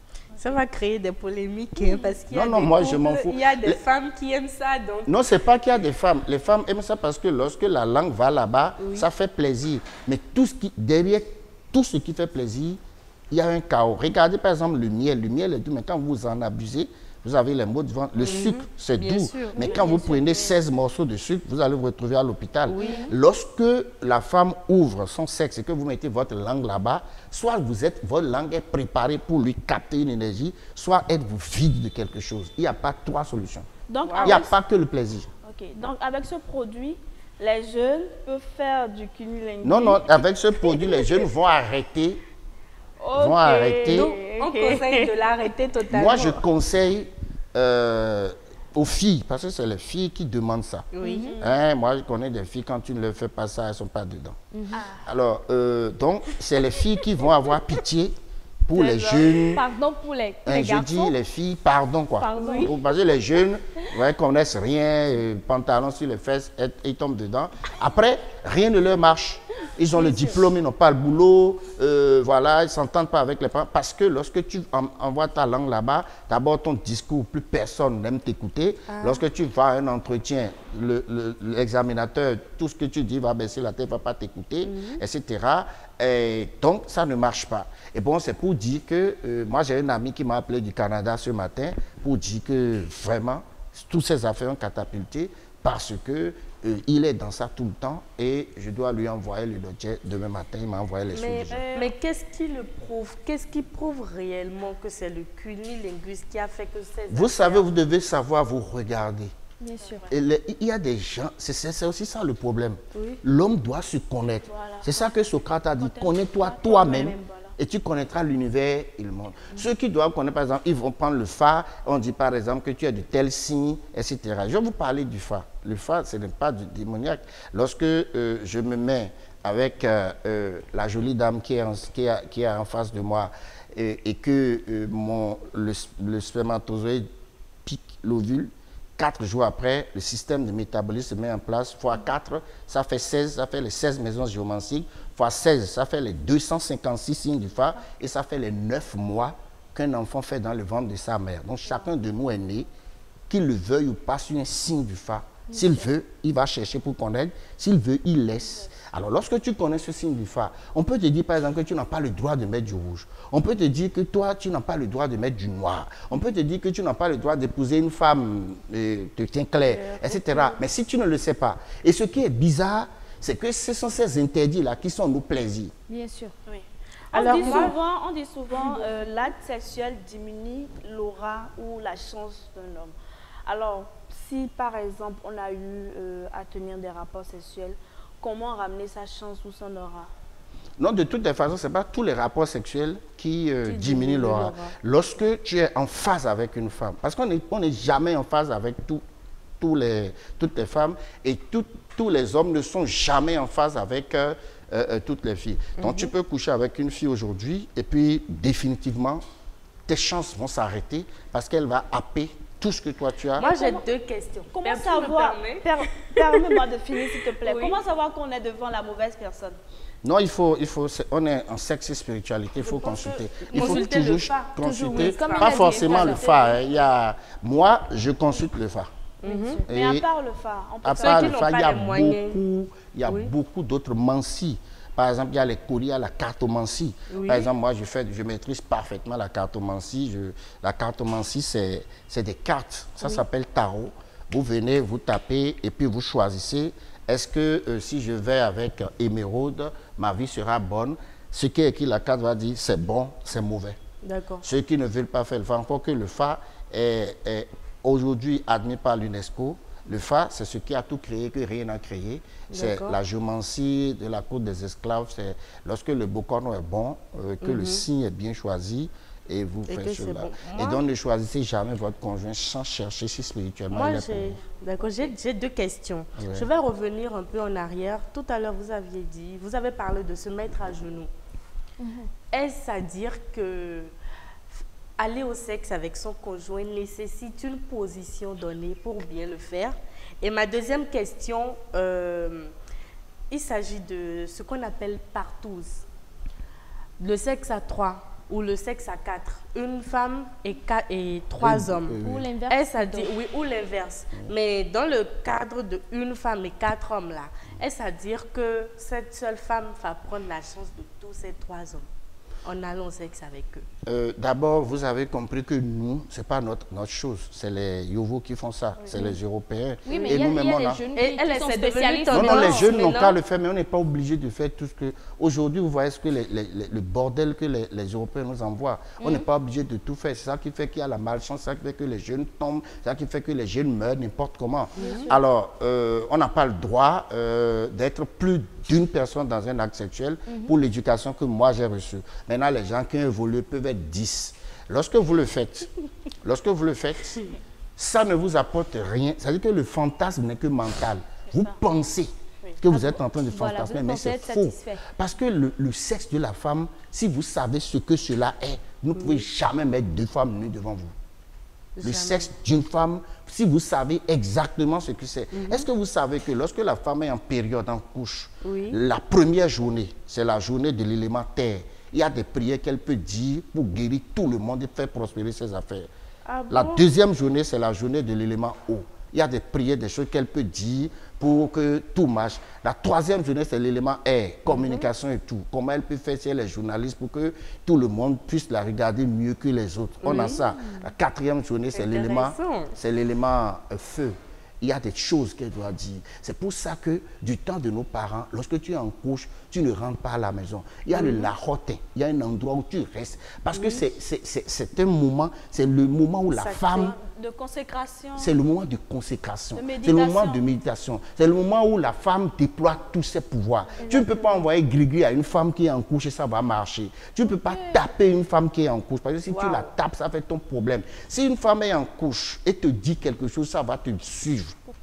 Ça va créer des polémiques, hein, parce qu'il y a non, non, des moi, couples, je m'en fous. Il y a des les... femmes qui aiment ça. Donc... Non, ce n'est pas qu'il y a des femmes. Les femmes aiment ça parce que lorsque la langue va là-bas, oui. ça fait plaisir. Mais tout ce qui, derrière tout ce qui fait plaisir, il y a un chaos. Regardez par exemple le miel. Le miel est doux, mais quand vous en abusez, vous avez les maux de ventre. Le mm-hmm. sucre, c'est doux. Sûr. Mais oui, quand vous sûr, prenez oui. seize morceaux de sucre, vous allez vous retrouver à l'hôpital. Oui. Lorsque la femme ouvre son sexe et que vous mettez votre langue là-bas, soit vous êtes, votre langue est préparée pour lui capter une énergie, soit êtes-vous vide de quelque chose. Il n'y a pas trois solutions. Donc, il n'y a pas que le plaisir. Okay. Donc, avec ce produit, les jeunes peuvent faire du cunnilingus? Non, non, avec ce produit, les jeunes vont arrêter. Ok. Vont arrêter. Donc, on conseille de l'arrêter totalement. Moi, je conseille euh, aux filles, parce que c'est les filles qui demandent ça. Oui. Hein, moi, je connais des filles, quand tu ne leur fais pas ça, elles ne sont pas dedans. Ah. Alors, euh, donc, c'est les filles qui vont avoir pitié pour les jeunes. Pardon pour les, Hein, les je garçons. dis les filles, pardon quoi. Pardon. Vous- Parce que les jeunes, ouais, connaissent rien, euh, pantalon sur les fesses, et- ils tombent dedans. Après, rien ne leur marche. Ils ont le diplôme, ils n'ont pas le boulot, euh, voilà, ils ne s'entendent pas avec les parents. Parce que lorsque tu en- envoies ta langue là-bas, d'abord ton discours, plus personne n'aime t'écouter. Lorsque tu vas à un entretien, le- le- l'examinateur, tout ce que tu dis va baisser la tête, ne va pas t'écouter, et cetera. Et donc, ça ne marche pas. Et bon, c'est pour dire que, euh, moi j'ai un ami qui m'a appelé du Canada ce matin pour dire que vraiment, toutes ces affaires ont catapulté parce que euh, il est dans ça tout le temps et je dois lui envoyer le dossier demain matin. Il m'a envoyé les Mais, solutions. mais qu'est-ce qui le prouve? Qu'est-ce qui prouve réellement que c'est le cunnilingus qui a fait que ces Vous affaires- savez, vous devez savoir vous regarder. Bien sûr. Et les- il y a des gens, c'est c'est- c'est aussi ça le problème. Oui. L'homme doit se connaître. Voilà. C'est ça que Socrate a dit, Connais-toi connais-toi toi-même, toi-même voilà. et tu connaîtras l'univers et le monde. Ceux qui doivent connaître, par exemple, ils vont prendre le phare, on dit par exemple que tu es de tel signe, et cetera. Je vais vous parler du phare. Le phare, ce n'est pas du démoniaque. Lorsque euh, je me mets avec euh, euh, la jolie dame qui est en, qui est- qui est en face de moi et, et que euh, mon, le, le spermatozoïde pique l'ovule, quatre jours après, le système de métabolisme se met en place. Fois quatre, ça fait seize, ça fait les seize maisons géomantiques. Fois seize, ça fait les deux cent cinquante-six signes du phare. Et ça fait les neuf mois qu'un enfant fait dans le ventre de sa mère. Donc chacun de nous est né, qu'il le veuille ou pas, sur un signe du phare. S'il veut, il va chercher pour connaître. S'il veut, il laisse. Alors, lorsque tu connais ce signe du phare, on peut te dire, par exemple, que tu n'as pas le droit de mettre du rouge. On peut te dire que toi, tu n'as pas le droit de mettre du noir. On peut te dire que tu n'as pas le droit d'épouser une femme euh, de teint clair, et cetera. Mais si tu ne le sais pas, et ce qui est bizarre, c'est que ce sont ces interdits-là qui sont nos plaisirs. Bien sûr. Oui. On Alors, dit moi- souvent, on dit souvent euh, l'acte sexuel diminue l'aura ou la chance d'un homme. Alors, si par exemple on a eu euh, à tenir des rapports sexuels, comment ramener sa chance ou son aura? Non, de toutes les façons, ce n'est pas tous les rapports sexuels qui, euh, Qui diminuent diminuent l'aura. l'aura. Lorsque tu es en phase avec une femme, parce qu'on n'est on n'est jamais en phase avec tout- tous les, toutes les femmes et tout- tous les hommes ne sont jamais en phase avec euh, euh, euh, toutes les filles. Donc tu peux coucher avec une fille aujourd'hui et puis définitivement, tes chances vont s'arrêter parce qu'elle va happer tout ce que toi tu as. Moi, j'ai deux questions. Comment Ben, tu me savoir, permets? per- permets-moi de finir s'il te plaît, Oui. comment savoir qu'on est devant la mauvaise personne? Non, il faut, il faut, c'est- on est en sexe et spiritualité, il faut pense que consulter. Il faut consulter le toujours phare, toujours, consulter, oui. Comme il a pas dit, forcément le consulter. phare. hein. Il y a, moi, je consulte le phare. Mais à Et part le phare, on peut à Ceux part qui le n'ont phare, pas il y a les moyens. beaucoup, il y a Oui. beaucoup d'autres mancies. Par exemple, il y a les colis, il y a la cartomancie. Oui. Par exemple, moi, je, fais, je maîtrise parfaitement la cartomancie. Je, la cartomancie, c'est c'est des cartes. Ça s'appelle tarot. Vous venez, vous tapez et puis vous choisissez. Est-ce que euh, si je vais avec euh, émeraude, ma vie sera bonne? Ce qui est écrit, la carte va dire c'est bon, c'est mauvais. D'accord. Ceux qui ne veulent pas faire le phare, encore que le phare est, est aujourd'hui admis par l'UNESCO. Le phare, c'est ce qui a tout créé, que rien n'a créé. C'est D'accord. la géomancie de la cour des esclaves. C'est lorsque le bocorno est bon, euh, que le signe est bien choisi, et vous Et que faites c'est cela. bon. Et Moi- donc, ne choisissez jamais votre conjoint sans chercher si spirituellement il Moi, est pour j'ai vous. d'accord, j'ai j'ai deux questions. Ouais. Je vais revenir un peu en arrière. Tout à l'heure, vous aviez dit, vous avez parlé de se mettre à genoux. Est-ce à dire que f- aller au sexe avec son conjoint nécessite une position donnée pour bien le faire? Et ma deuxième question, euh, il s'agit de ce qu'on appelle partouze. Le sexe à trois ou le sexe à quatre. Une femme et, qua- et trois Oui, hommes. oui, oui. Ou l'inverse. Est-ce à dire, oui, ou l'inverse. Mais dans le cadre de une femme et quatre hommes là, est-ce à dire que cette seule femme va prendre la chance de tous ces trois hommes? en allant au sexe avec eux? Euh, D'abord, vous avez compris que nous, ce n'est pas notre, notre chose. C'est les Yovos qui font ça, oui. C'est les Européens. Oui, mais et il y a, nous, il y a on les a... jeunes et qui, elle qui sont est spécialistes. Non, non, les jeunes n'ont non. qu'à le faire, mais on n'est pas obligé de faire tout ce que... Aujourd'hui, vous voyez ce que les, les, les, le bordel que les, les Européens nous envoient. Mm. On n'est pas obligé de tout faire. C'est ça qui fait qu'il y a la malchance, c'est ça qui fait que les jeunes tombent, c'est ça qui fait que les jeunes meurent n'importe comment. Mm. Alors, euh, on n'a pas le droit euh, d'être plus d'une personne dans un acte sexuel mm-hmm. pour l'éducation que moi j'ai reçue. Maintenant, les gens qui ont évolué peuvent être dix. Lorsque vous le faites, lorsque vous le faites, ça ne vous apporte rien. C'est-à-dire que le fantasme n'est que mental. Vous ça. pensez oui. que vous êtes en train de fantasmer, voilà, mais c'est faux. Satisfait. Parce que le, le sexe de la femme, si vous savez ce que cela est, vous ne pouvez oui. jamais mettre deux femmes nues devant vous. Le jamais. sexe d'une femme, si vous savez exactement ce que c'est. Mm-hmm. Est-ce que vous savez que lorsque la femme est en période en couche, oui. la première journée, c'est la journée de l'élément terre. Il y a des prières qu'elle peut dire pour guérir tout le monde et faire prospérer ses affaires. Ah bon? La deuxième journée, c'est la journée de l'élément eau. Il y a des prières, des choses qu'elle peut dire pour que tout marche. La troisième journée, c'est l'élément air, communication mm-hmm. et tout. Comment elle peut faire si elle est journaliste pour que tout le monde puisse la regarder mieux que les autres. On mm-hmm. a ça. La quatrième journée, c'est l'élément c'est l'élément euh, feu. Il y a des choses qu'elle doit dire. C'est pour ça que du temps de nos parents, lorsque tu es en couche, tu ne rentres pas à la maison. Il y a mmh. le lahote, il y a un endroit où tu restes. Parce mmh. que c'est un moment, c'est le moment où la ça femme... De consécration. C'est le moment de consécration. C'est le moment de méditation. C'est le moment où la femme déploie tous ses pouvoirs. Exactement. Tu ne peux pas envoyer grigri à une femme qui est en couche et ça va marcher. Tu ne peux pas mmh. taper une femme qui est en couche. Parce que si wow. tu la tapes, ça fait ton problème. Si une femme est en couche et te dit quelque chose, ça va te suivre.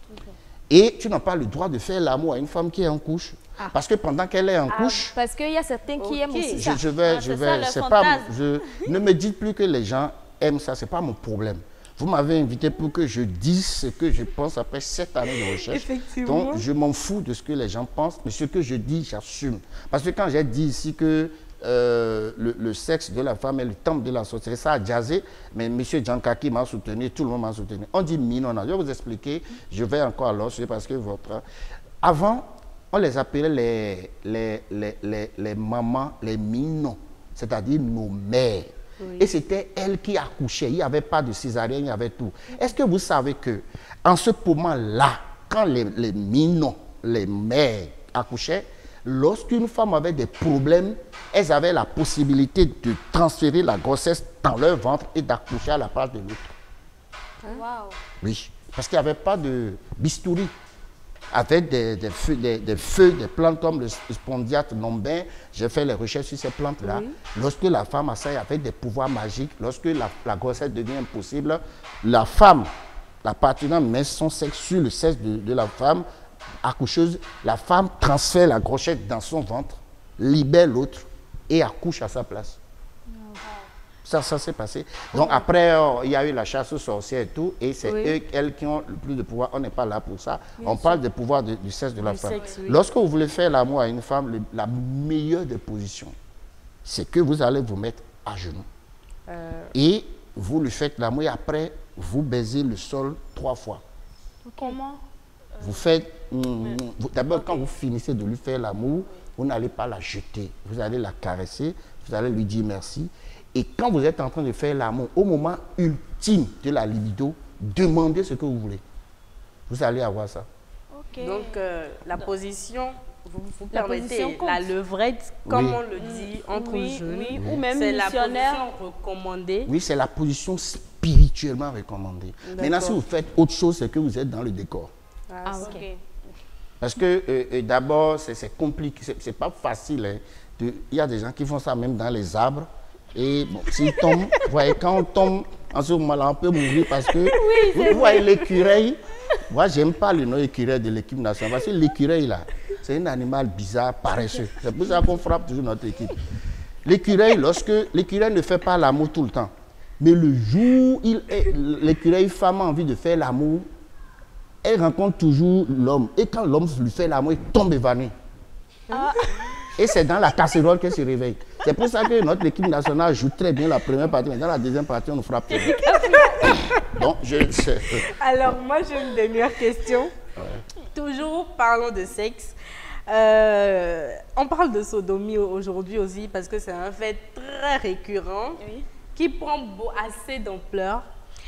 Et tu n'as pas le droit de faire l'amour à une femme qui est en couche. Ah. Parce que pendant qu'elle est en ah, couche... Parce qu'il y a certains qui okay. aiment aussi ça. Je, je vais, ah, je vais, c'est pas, je, ne me dites plus que les gens aiment ça, ce n'est pas mon problème. Vous m'avez invité pour que je dise ce que je pense après sept années de recherche. Effectivement. Donc, je m'en fous de ce que les gens pensent, mais ce que je dis, j'assume. Parce que quand j'ai dit ici que euh, le, le sexe de la femme est le temple de la sorcellerie, ça a jazzé, mais M. Djankaki m'a soutenu, tout le monde m'a soutenu. On dit minona. Je vais vous expliquer, je vais encore alors, parce que votre... Avant, on les appelait les, les, les, les, les mamans, les minons, c'est-à-dire nos mères. Oui. Et c'était elle qui accouchait. Il n'y avait pas de césarienne, il y avait tout. Est-ce que vous savez que en ce moment-là, quand les, les minons, les mères accouchaient, lorsqu'une femme avait des problèmes, elles avaient la possibilité de transférer la grossesse dans leur ventre et d'accoucher à la place de l'autre. Hein? Wow. Oui, parce qu'il n'y avait pas de bistouri. Avec des, des, feux, des, des feux, des plantes comme le spondiate lombin, j'ai fait les recherches sur ces plantes-là. Oui. Lorsque la femme a ça, avec des pouvoirs magiques, lorsque la, la grossesse devient impossible, la femme, la partenaire met son sexe sur le sexe de, de la femme accoucheuse, la femme transfère la grossesse dans son ventre, libère l'autre et accouche à sa place. Ça, ça s'est passé. Donc après, euh, il y a eu la chasse aux sorcières et tout, et c'est oui. eux, elles qui ont le plus de pouvoir. On n'est pas là pour ça. Bien On sûr. parle du pouvoir de, du sexe de la du femme. Sexe, oui. Lorsque vous voulez faire l'amour à une femme, le, la meilleure des positions, c'est que vous allez vous mettre à genoux. Euh... Et vous lui faites l'amour et après, vous baisez le sol trois fois. Comment? Vous faites... Mm, D'abord, okay. quand vous finissez de lui faire l'amour, vous n'allez pas la jeter. Vous allez la caresser, vous allez lui dire merci. Et quand vous êtes en train de faire l'amour, au moment ultime de la libido, demandez ce que vous voulez. Vous allez avoir ça. Okay. Donc, euh, la Donc, position, vous, vous la permettez, la levrette, comme oui. on le dit mmh. entre oui, jeunes, oui. ou même c'est la position recommandée. Oui, c'est la position spirituellement recommandée. Maintenant, si vous faites autre chose, c'est que vous êtes dans le décor. Ah, ah ok. okay. Parce que euh, d'abord, c'est compliqué, c'est pas facile. Hein, de, il y a des gens qui font ça même dans les arbres. Et bon, s'il tombe, vous voyez, quand on tombe, en ce moment-là, on peut mourir parce que, oui, vous voyez l'écureuil. Moi, j'aime pas le nom écureuil de l'équipe nationale parce que l'écureuil, là, c'est un animal bizarre, paresseux. C'est pour ça qu'on frappe toujours notre équipe. L'écureuil, lorsque l'écureuil ne fait pas l'amour tout le temps, mais le jour où l'écureuil femme a envie de faire l'amour, elle rencontre toujours l'homme. Et quand l'homme lui fait l'amour, il tombe évanoui. Ah. Et c'est dans la casserole qu'elle se réveille. C'est pour ça que notre équipe nationale joue très bien la première partie, mais dans la deuxième partie, on nous frappe. Donc, je... Alors, moi, j'ai une dernière question. Ouais. Toujours parlons de sexe. Euh, on parle de sodomie aujourd'hui aussi parce que c'est un fait très récurrent Oui. qui prend beau- assez d'ampleur.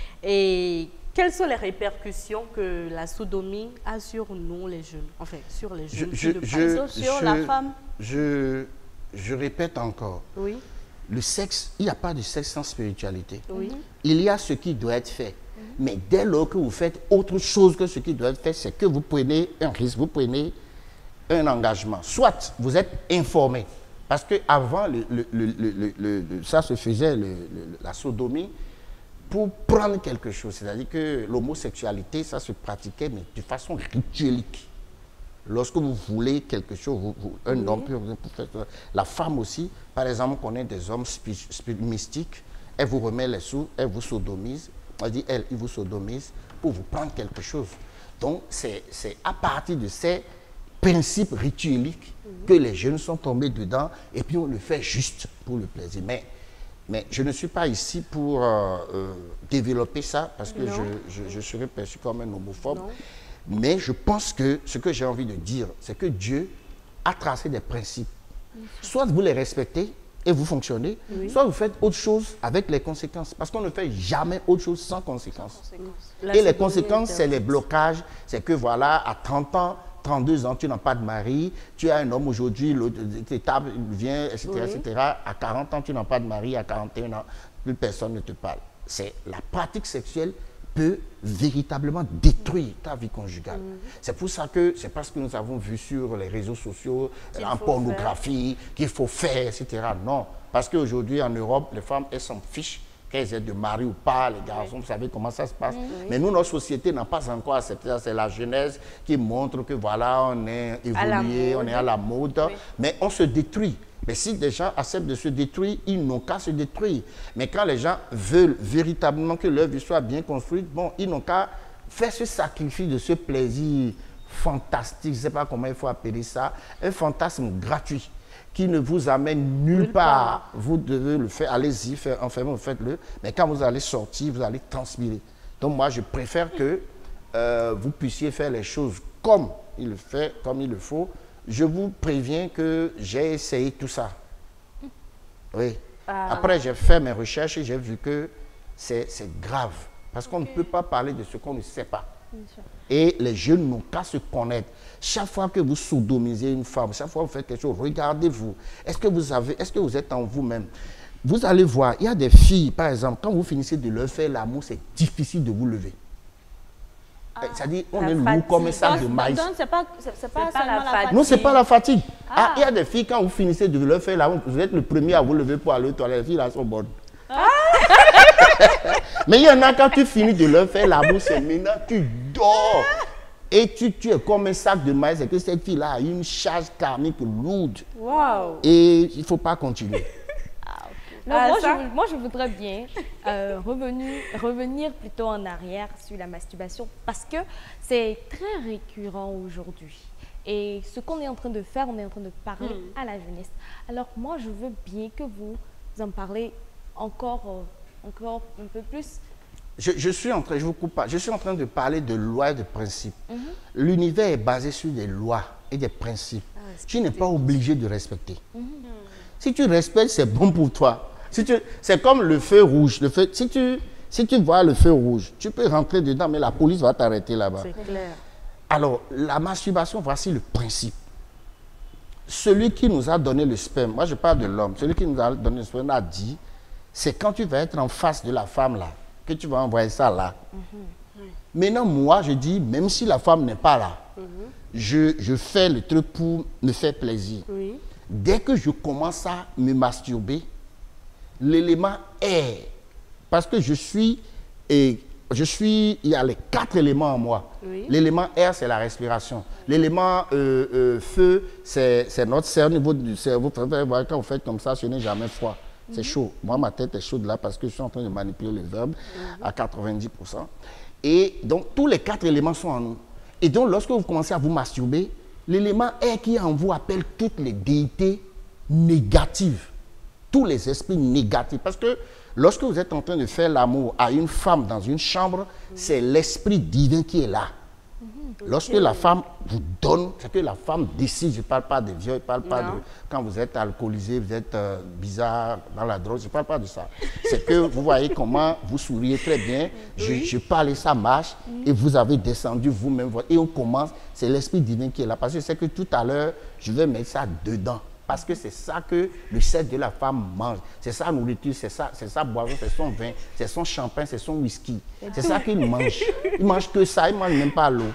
Et quelles sont les répercussions que la sodomie a sur nous, les jeunes, enfin sur les Je, jeunes je, filles de je, Sauf sur la femme. je, je répète encore, Oui, le sexe, il n'y a pas de sexe sans spiritualité. oui. Il y a ce qui doit être fait. Mais dès lors que vous faites autre chose que ce qui doit être fait, c'est que vous prenez un risque, vous prenez un engagement. Soit vous êtes informé, parce qu'avant, le, le, le, le, le, le, ça se faisait, le, le, la sodomie, pour prendre quelque chose. C'est-à-dire que l'homosexualité, ça se pratiquait, mais de façon rituelique. Lorsque vous voulez quelque chose, vous, vous, un oui. homme peut vous faire ça. La femme aussi, par exemple, on connaît des hommes spi, spi, mystiques, elle vous remet les sous, elle vous sodomise, on dit elle, il vous sodomise pour vous prendre quelque chose. Donc, c'est à partir de ces principes ritueliques oui. que les jeunes sont tombés dedans et puis on le fait juste pour le plaisir. Mais, mais je ne suis pas ici pour euh, euh, développer ça parce que je, je, je serais perçu comme un homophobe. Non. Mais je pense que ce que j'ai envie de dire, c'est que Dieu a tracé des principes. Soit vous les respectez et vous fonctionnez, oui. soit vous faites autre chose avec les conséquences. Parce qu'on ne fait jamais autre chose sans conséquences. Sans conséquences. Et les conséquences, c'est les blocages. C'est que voilà, à trente ans, trente-deux ans, tu n'as pas de mari. Tu as un homme aujourd'hui, l'autre étape vient, et cetera, oui. et cetera. À quarante ans, tu n'as pas de mari. À quarante et un ans, plus personne ne te parle. C'est la pratique sexuelle peut véritablement détruire ta vie conjugale. Mmh. C'est pour ça que, c'est parce que nous avons vu sur les réseaux sociaux, en pornographie, qu'il faut faire, et cetera. Non, parce qu'aujourd'hui en Europe, les femmes, elles s'en fichent qu'elles aient de mari ou pas, les garçons, oui. vous savez comment ça se passe. Mmh. Mais nous, notre société n'a pas encore accepté ça. C'est la Genèse qui montre que voilà, on est évolué, on est à la mode, oui. mais on se détruit. Mais si des gens acceptent de se détruire, ils n'ont qu'à se détruire. Mais quand les gens veulent véritablement que leur vie soit bien construite, bon, ils n'ont qu'à faire ce sacrifice de ce plaisir fantastique, je ne sais pas comment il faut appeler ça, un fantasme gratuit qui ne vous amène nulle, nulle part. part. Vous devez le faire, allez-y, enfin, vous faites-le. Mais quand vous allez sortir, vous allez transpirer. Donc moi, je préfère que euh, vous puissiez faire les choses comme il le fait, comme il le faut. Je vous préviens que j'ai essayé tout ça. Oui. Ah. Après, j'ai fait mes recherches et j'ai vu que c'est grave. Parce qu'on okay. ne peut pas parler de ce qu'on ne sait pas. Et les jeunes n'ont qu'à se connaître. Chaque fois que vous sodomisez une femme, chaque fois que vous faites quelque chose, regardez-vous. Est-ce que vous avez, est-ce que vous êtes en vous-même? Vous allez voir, il y a des filles, par exemple, quand vous finissez de leur faire l'amour, c'est difficile de vous lever. C'est-à-dire, on est lourd comme un sac de maïs. Donc, c'est pas, c'est pas, pas la fatigue. Non, c'est pas la fatigue. Ah. Ah, il y a des filles, quand vous finissez de leur faire l'amour, vous êtes le premier à vous lever pour aller aux toilettes. Les filles, là, sont bonnes. Ah. Mais il y en a, quand tu finis de leur faire l'amour, c'est maintenant, tu dors. Et tu, tu es comme un sac de maïs. C'est que cette fille-là a une charge karmique lourde. Wow. Et il ne faut pas continuer. Non, ah, moi, je, moi, je voudrais bien euh, revenir, revenir plutôt en arrière sur la masturbation parce que c'est très récurrent aujourd'hui. Et ce qu'on est en train de faire, on est en train de parler mmh. à la jeunesse. Alors moi, je veux bien que vous en parlez encore, euh, encore un peu plus. Je, je, suis en train, je, vous coupe pas, je suis en train de parler de lois et de principes. Mmh. L'univers est basé sur des lois et des principes. Ah, tu n'es pas obligé de respecter. Mmh. Si tu respectes, c'est bon pour toi. Si c'est comme le feu rouge. Le feu, si, tu, si tu vois le feu rouge, tu peux rentrer dedans, mais la police va t'arrêter là-bas. C'est clair. Alors, la masturbation, voici le principe. Celui qui nous a donné le sperme, moi je parle de l'homme, celui qui nous a donné le sperme a dit, c'est quand tu vas être en face de la femme là, que tu vas envoyer ça là. Mm-hmm. Maintenant, moi, je dis, même si la femme n'est pas là, mm-hmm. je, je fais le truc pour me faire plaisir. Oui. Dès que je commence à me masturber, l'élément air, parce que je suis, et je suis, il y a les quatre éléments en moi. Oui. L'élément air, c'est la respiration. L'élément euh, euh, feu, c'est notre cerveau, au niveau du cerveau. Quand vous faites comme ça, ce n'est jamais froid. Mm-hmm. C'est chaud. Moi, ma tête est chaude là parce que je suis en train de manipuler le verbe mm-hmm. à quatre-vingt-dix pour cent. Et donc, tous les quatre éléments sont en nous. Et donc, lorsque vous commencez à vous masturber, l'élément air qui est en vous appelle toutes les déités négatives. Tous les esprits négatifs. Parce que lorsque vous êtes en train de faire l'amour à une femme dans une chambre, mmh. c'est l'esprit divin qui est là. Mmh. Lorsque la femme vous donne, c'est que la femme décide. Je ne parle pas de viol, je ne parle pas Non. de quand vous êtes alcoolisé, vous êtes euh, bizarre dans la drogue, je ne parle pas de ça. C'est que vous voyez comment vous souriez très bien, je, je parle et ça marche, et vous avez descendu vous-même, et on commence, c'est l'Esprit divin qui est là. Parce que c'est que tout à l'heure, je vais mettre ça dedans. Parce que c'est ça que le sexe de la femme mange. C'est sa nourriture, c'est ça, c'est sa boisson, c'est son vin, c'est son champagne, c'est son whisky. C'est ça qu'il mange. Il ne mange que ça, il ne mange même pas l'eau.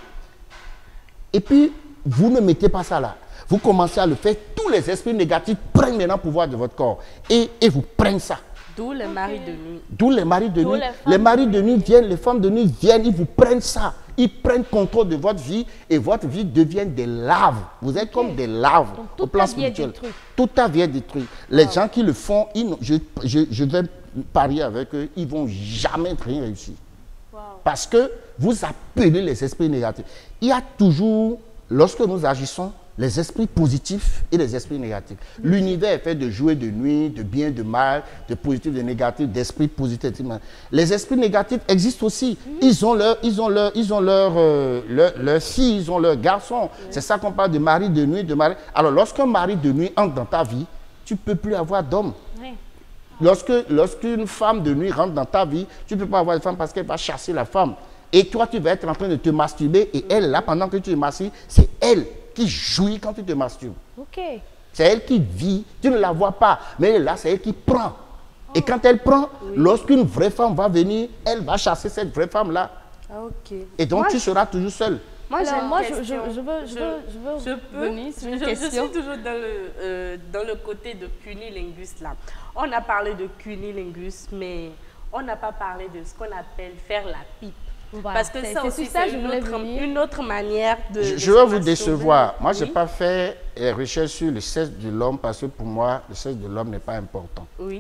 Et puis, vous ne mettez pas ça là. Vous commencez à le faire. Tous les esprits négatifs prennent maintenant le pouvoir de votre corps. Et, et vous prennent ça. D'où les maris de nuit. D'où les maris de D'où nuit. les Les, femmes maris de nuit viennent, les femmes de nuit viennent, ils vous prennent ça. Ils prennent contrôle de votre vie et votre vie devient des larves. Vous êtes comme des larves Donc, au toute plan ta vie est spirituel. détruite. Toute ta vie est détruite. Les gens qui le font, ils n'ont- je, je, je vais parier avec eux, ils ne vont jamais rien réussir. Parce que vous appelez les esprits négatifs. Il y a toujours, lorsque nous agissons, les esprits positifs et les esprits négatifs. L'univers est fait de jouer de nuit, de bien, de mal, de positif, de négatif, d'esprits positifs. Les esprits négatifs existent aussi. Ils ont leur, ils ont leur, ils ont leur, euh, leur, leur fille, ils ont leur garçon. C'est ça qu'on parle de mari de nuit, de mari. Alors, lorsqu'un mari de nuit entre dans ta vie, tu ne peux plus avoir d'homme. Oui. Lorsque, lorsqu'une femme de nuit rentre dans ta vie, tu ne peux pas avoir de femme parce qu'elle va chasser la femme. Et toi, tu vas être en train de te masturber et elle, là, pendant que tu te masturbes, c'est elle qui jouit quand tu te masturbes. Ok. C'est elle qui vit, tu ne la vois pas, mais là, c'est elle qui prend. Et quand elle prend, lorsqu'une vraie femme va venir, elle va chasser cette vraie femme-là. Ah, ok. Et donc, Moi, tu seras toujours seul. Moi, j'ai Alors, une moi, je, question. je, je veux, je veux, je veux Je peux, venir sur une je, je question. suis toujours dans le, euh, dans le côté de cunilingus là. On a parlé de cunilingus, mais on n'a pas parlé de ce qu'on appelle faire la pipe. Voilà, Parce que c'est- ça c'est aussi, sur ça c'est je une, voulais autre- venir. une autre manière de... Je, de je se vais vous masturber. décevoir. Moi, je n'ai Oui. pas fait euh, recherche sur le sexe de l'homme parce que pour moi, le sexe de l'homme n'est pas important. Oui.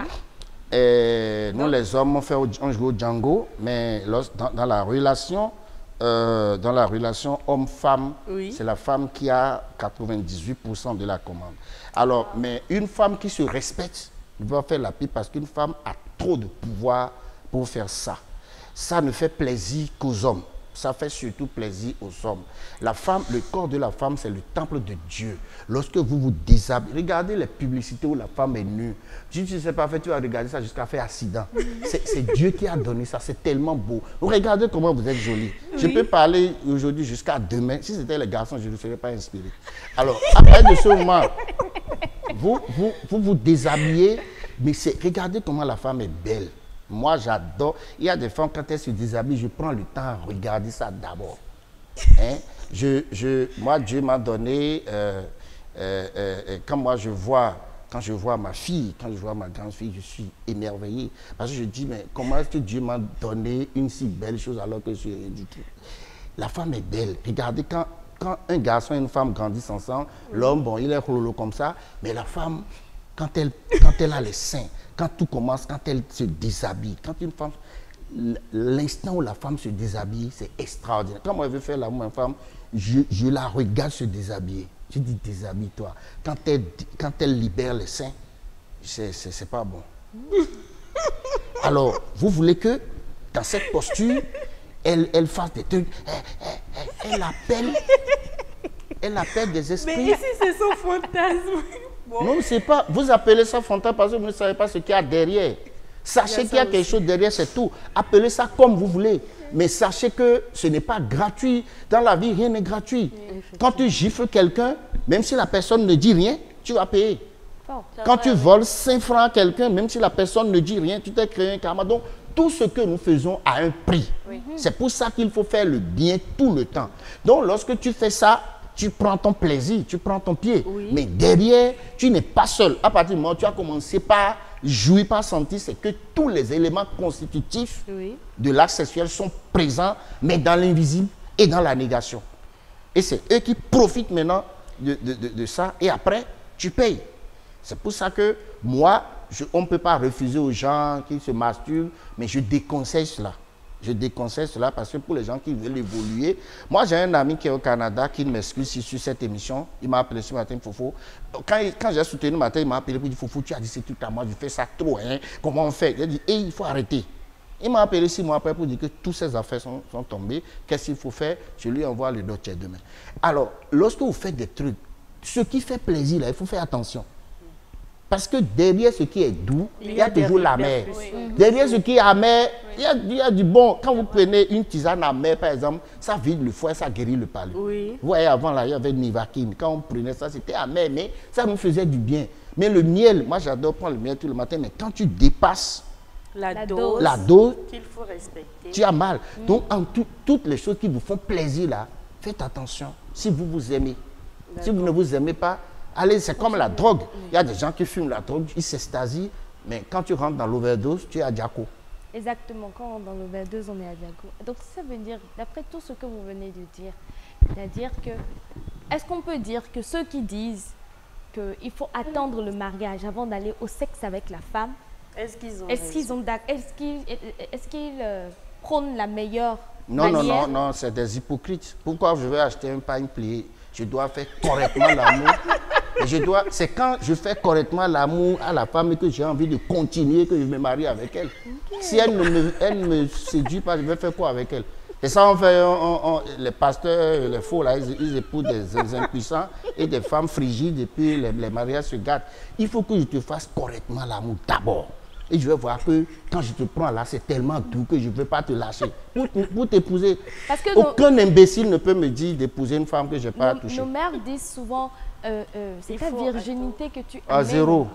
Et nous, les hommes, on, fait, au- on joue au Django, mais lors- dans, dans la relation, euh, dans la relation homme-femme, Oui. c'est la femme qui a quatre-vingt-dix-huit pour cent de la commande. Alors, mais une femme qui se respecte, ne va faire la pipe parce qu'une femme a trop de pouvoir pour faire ça. Ça ne fait plaisir qu'aux hommes. Ça fait surtout plaisir aux hommes. La femme, le corps de la femme, c'est le temple de Dieu. Lorsque vous vous déshabillez, regardez les publicités où la femme est nue. Tu ne sais pas faire, tu vas regarder ça jusqu'à faire accident. C'est c'est Dieu qui a donné ça, c'est tellement beau. Regardez comment vous êtes jolie. Je peux parler aujourd'hui jusqu'à demain. Si c'était les garçons, je ne serais pas inspiré. Alors, après de ce moment, vous vous, vous, vous déshabillez, mais c'est regardez comment la femme est belle. Moi, j'adore. Il y a des femmes, quand elles se déshabillent, je prends le temps à regarder ça d'abord. Hein? Je, je, moi, Dieu m'a donné, euh, euh, euh, quand moi je vois, quand je vois ma fille, quand je vois ma grande fille, je suis émerveillé. Parce que je dis, mais comment est-ce que Dieu m'a donné une si belle chose alors que je suis rien du tout? La femme est belle. Regardez, quand, quand un garçon et une femme grandissent ensemble, l'homme, bon, il est rololo comme ça, mais la femme, quand elle, quand elle a les seins, quand tout commence, quand elle se déshabille, quand une femme, l'instant où la femme se déshabille, c'est extraordinaire. Quand moi je veux faire l'amour à une femme, je, je la regarde se déshabiller. Je dis déshabille-toi. Quand elle, quand elle libère les seins, c'est pas bon. Alors, vous voulez que dans cette posture, elle, elle fasse des trucs, elle, elle, elle appelle, elle appelle des esprits. Mais ici, c'est son fantasme. Bon. Non, c'est pas. Vous appelez ça fantasme parce que vous ne savez pas ce qu'il y a derrière. Sachez qu'il y a quelque chose derrière, c'est tout. Appelez ça comme vous voulez. Mais sachez que ce n'est pas gratuit. Dans la vie, rien n'est gratuit. Quand tu gifles quelqu'un, même si la personne ne dit rien, tu vas payer. Quand tu voles cinq francs à quelqu'un, même si la personne ne dit rien, tu t'es créé un karma. Donc, tout ce que nous faisons a un prix. C'est pour ça qu'il faut faire le bien tout le temps. Donc, lorsque tu fais ça, tu prends ton plaisir, tu prends ton pied. Oui. Mais derrière, tu n'es pas seul. À partir du moment où tu as commencé par jouir, par sentir, c'est que tous les éléments constitutifs Oui. de l'acte sexuel sont présents, mais dans l'invisible et dans la négation. Et c'est eux qui profitent maintenant de, de, de, de ça. Et après, tu payes. C'est pour ça que moi, je, on ne peut pas refuser aux gens qui se masturbent, mais je déconseille cela. Je déconseille cela parce que pour les gens qui veulent évoluer, moi j'ai un ami qui est au Canada qui m'excuse sur cette émission. Il m'a appelé ce matin, Fofo. Quand, quand j'ai soutenu le matin, il m'a appelé pour dire Fofo, tu as dit c'est tout à moi, je fais ça trop, hein. Comment on fait? Il a dit, hey, il faut arrêter. Il m'a appelé six mois après pour dire que toutes ces affaires sont, sont tombées. Qu'est-ce qu'il faut faire? Je lui envoie le dossier demain. Alors, lorsque vous faites des trucs, ce qui fait plaisir, là, il faut faire attention. Parce que derrière ce qui est doux, il y a, il y a toujours l'amer. Oui. Derrière ce qui est amer, oui. il, y a, il y a du bon. Quand vous prenez une tisane amère, par exemple, ça vide le foie, ça guérit le palais. Oui. Vous voyez, avant, là, il y avait Nivaquine. Quand on prenait ça, c'était amer, mais ça nous faisait du bien. Mais le miel, moi j'adore prendre le miel tout le matin, mais quand tu dépasses la, la dose, dose, la dose qu'il faut respecter, tu as mal. Mm. Donc, en tout, toutes les choses qui vous font plaisir, là, faites attention. Si vous vous aimez, si vous ne vous aimez pas, allez, c'est comme la drogue. Il y a des gens qui fument la drogue, ils s'extasient, mais quand tu rentres dans l'overdose, tu es à Diaco. Exactement, quand on rentre dans l'overdose, on est à Diaco. Donc ça veut dire, d'après tout ce que vous venez de dire, c'est-à-dire que, est-ce qu'on peut dire que ceux qui disent qu'il faut attendre le mariage avant d'aller au sexe avec la femme, est-ce qu'ils ont est-ce qu'ils ont, est-ce qu'ils, est-ce qu'ils euh, prônent la meilleure non, manière? Non, non, non, c'est des hypocrites. Pourquoi je vais acheter un pain plié? Je dois faire correctement l'amour. Je dois, c'est quand je fais correctement l'amour à la femme que j'ai envie de continuer, que je me marie avec elle. Okay. Si elle ne me, elle me séduit pas, je vais faire quoi avec elle? Et ça, on fait, on, on, les pasteurs, les faux, là, ils, ils épousent des, des impuissants et des femmes frigides, et puis les, les mariages se gâtent. Il faut que je te fasse correctement l'amour d'abord. Et je vais voir que quand je te prends là, c'est tellement doux que je ne veux pas te lâcher. Pour, pour t'épouser, aucun nos, imbécile ne peut me dire d'épouser une femme que je n'ai pas touchée. Nos mères disent souvent, euh, euh, c'est ta virginité que tu aimes. Ah, zéro.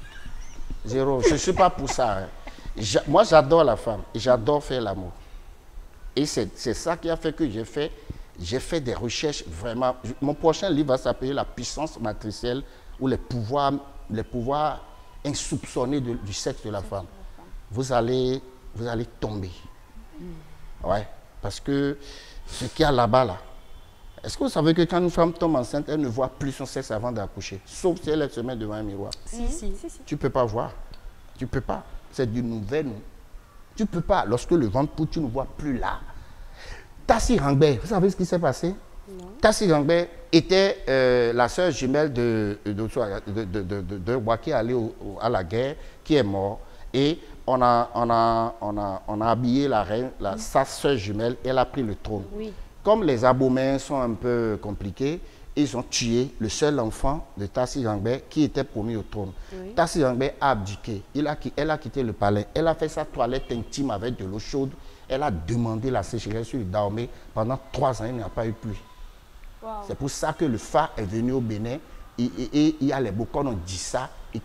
Zéro. Je ne suis pas pour ça. Hein. Moi, j'adore la femme et j'adore faire l'amour. Et c'est ça qui a fait que j'ai fait, j'ai fait des recherches vraiment. Mon prochain livre va s'appeler La puissance matricielle ou les pouvoirs, les pouvoirs insoupçonnés de, du sexe de la femme. Vous allez, vous allez tomber. Mm. Ouais, parce que ce qu'il y a là-bas, là, est-ce que vous savez que quand une femme tombe enceinte, elle ne voit plus son sexe avant d'accoucher, sauf si elle se met devant un miroir. Si, si, si, si. Tu ne peux pas voir. Tu ne peux pas. C'est du nouvel. Tu ne peux pas. Lorsque le ventre pousse, tu ne vois plus là. Tassi Rangbe, vous savez ce qui s'est passé? Tassi Rangbe était euh, la sœur jumelle de, de, de, de, de, de, de roi qui est allé au, au, à la guerre, qui est mort. Et on a, on a, on a, on a habillé la reine, la, oui. sa sœur jumelle, et elle a pris le trône. Oui. Comme les Abomains sont un peu compliqués, ils ont tué le seul enfant de Tassi Rangbe qui était promis au trône. Oui. Tassi Rangbe a abdiqué. Il a, elle a quitté le palais. Elle a fait sa toilette intime avec de l'eau chaude. Elle a demandé la sécheresse sur le Dahomey. Pendant trois ans, il n'y a pas eu pluie. Wow. C'est pour ça que le F A est venu au Bénin. Et, et, et il y a les Bokons, on dit ça. Et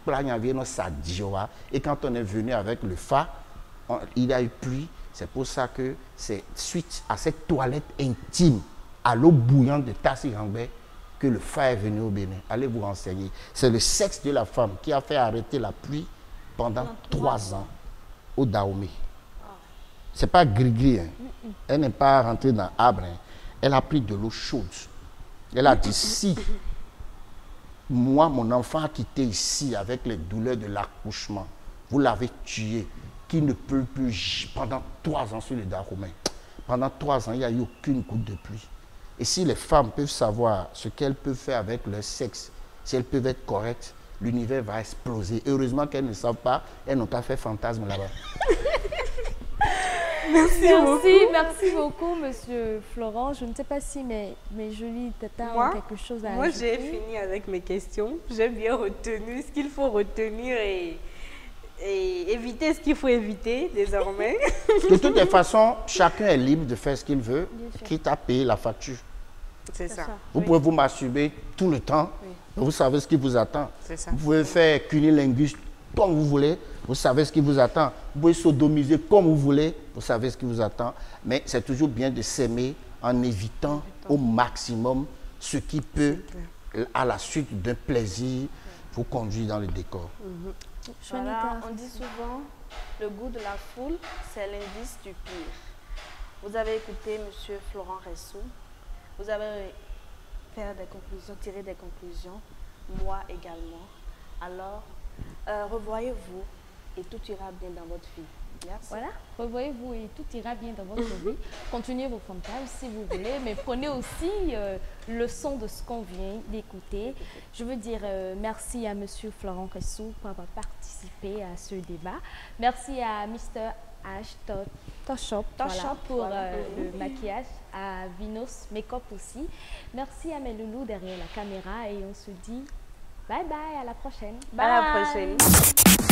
quand on est venu avec le F A, on, il y a eu pluie. C'est pour ça que c'est suite à cette toilette intime, à l'eau bouillante de Tassi Rangbe, que le F A est venu au Bénin. Allez vous renseigner. C'est le sexe de la femme qui a fait arrêter la pluie pendant trois ans au Dahomey. Ce n'est pas gris-gris. Hein. Elle n'est pas rentrée dans l'arbre. Hein. Elle a pris de l'eau chaude. Elle a dit, si moi, mon enfant a quitté ici avec les douleurs de l'accouchement, vous l'avez tué, qui ne peut plus pendant trois ans sur le Dahomey. Pendant trois ans, il n'y a eu aucune goutte de pluie. Et si les femmes peuvent savoir ce qu'elles peuvent faire avec leur sexe, si elles peuvent être correctes, l'univers va exploser. Heureusement qu'elles ne savent pas, elles n'ont pas fait fantasme là-bas. Merci, merci beaucoup. Merci beaucoup, monsieur Florent. Je ne sais pas si mes, mes jolies tatas ont quelque chose à moi, ajouter. Moi, j'ai fini avec mes questions. J'ai bien retenu ce qu'il faut retenir et, et éviter ce qu'il faut éviter désormais. De toutes les façons, chacun est libre de faire ce qu'il veut, quitte à payer la facture. C'est ça. ça. Vous oui. pouvez vous masturber tout le temps, oui. vous savez ce qui vous attend. Ça. Vous pouvez faire cunilingus comme vous voulez, vous savez ce qui vous attend. Vous pouvez sodomiser comme vous voulez, vous savez ce qui vous attend. Mais c'est toujours bien de s'aimer en évitant au maximum ce qui peut, à la suite d'un plaisir, vous conduire dans le décor. Mm-hmm. Voilà, on dit souvent, le goût de la foule, c'est l'indice du pire. Vous avez écouté M. Florent Ressou. Vous avez fait des conclusions, tiré des conclusions, moi également. Alors, euh, revoyez-vous et tout ira bien dans votre vie. Merci. Voilà, revoyez-vous et tout ira bien dans votre vie. Continuez vos fantasmes si vous voulez, mais prenez aussi euh, le son de ce qu'on vient d'écouter. Je veux dire euh, merci à M. Florent Ressou pour avoir participé à ce débat. Merci à mister H To- Toshop, Toshop, voilà, pour voilà. euh, le maquillage, à Vinos Makeup aussi. Merci à mes loulous derrière la caméra et on se dit bye bye, à la prochaine. À la prochaine.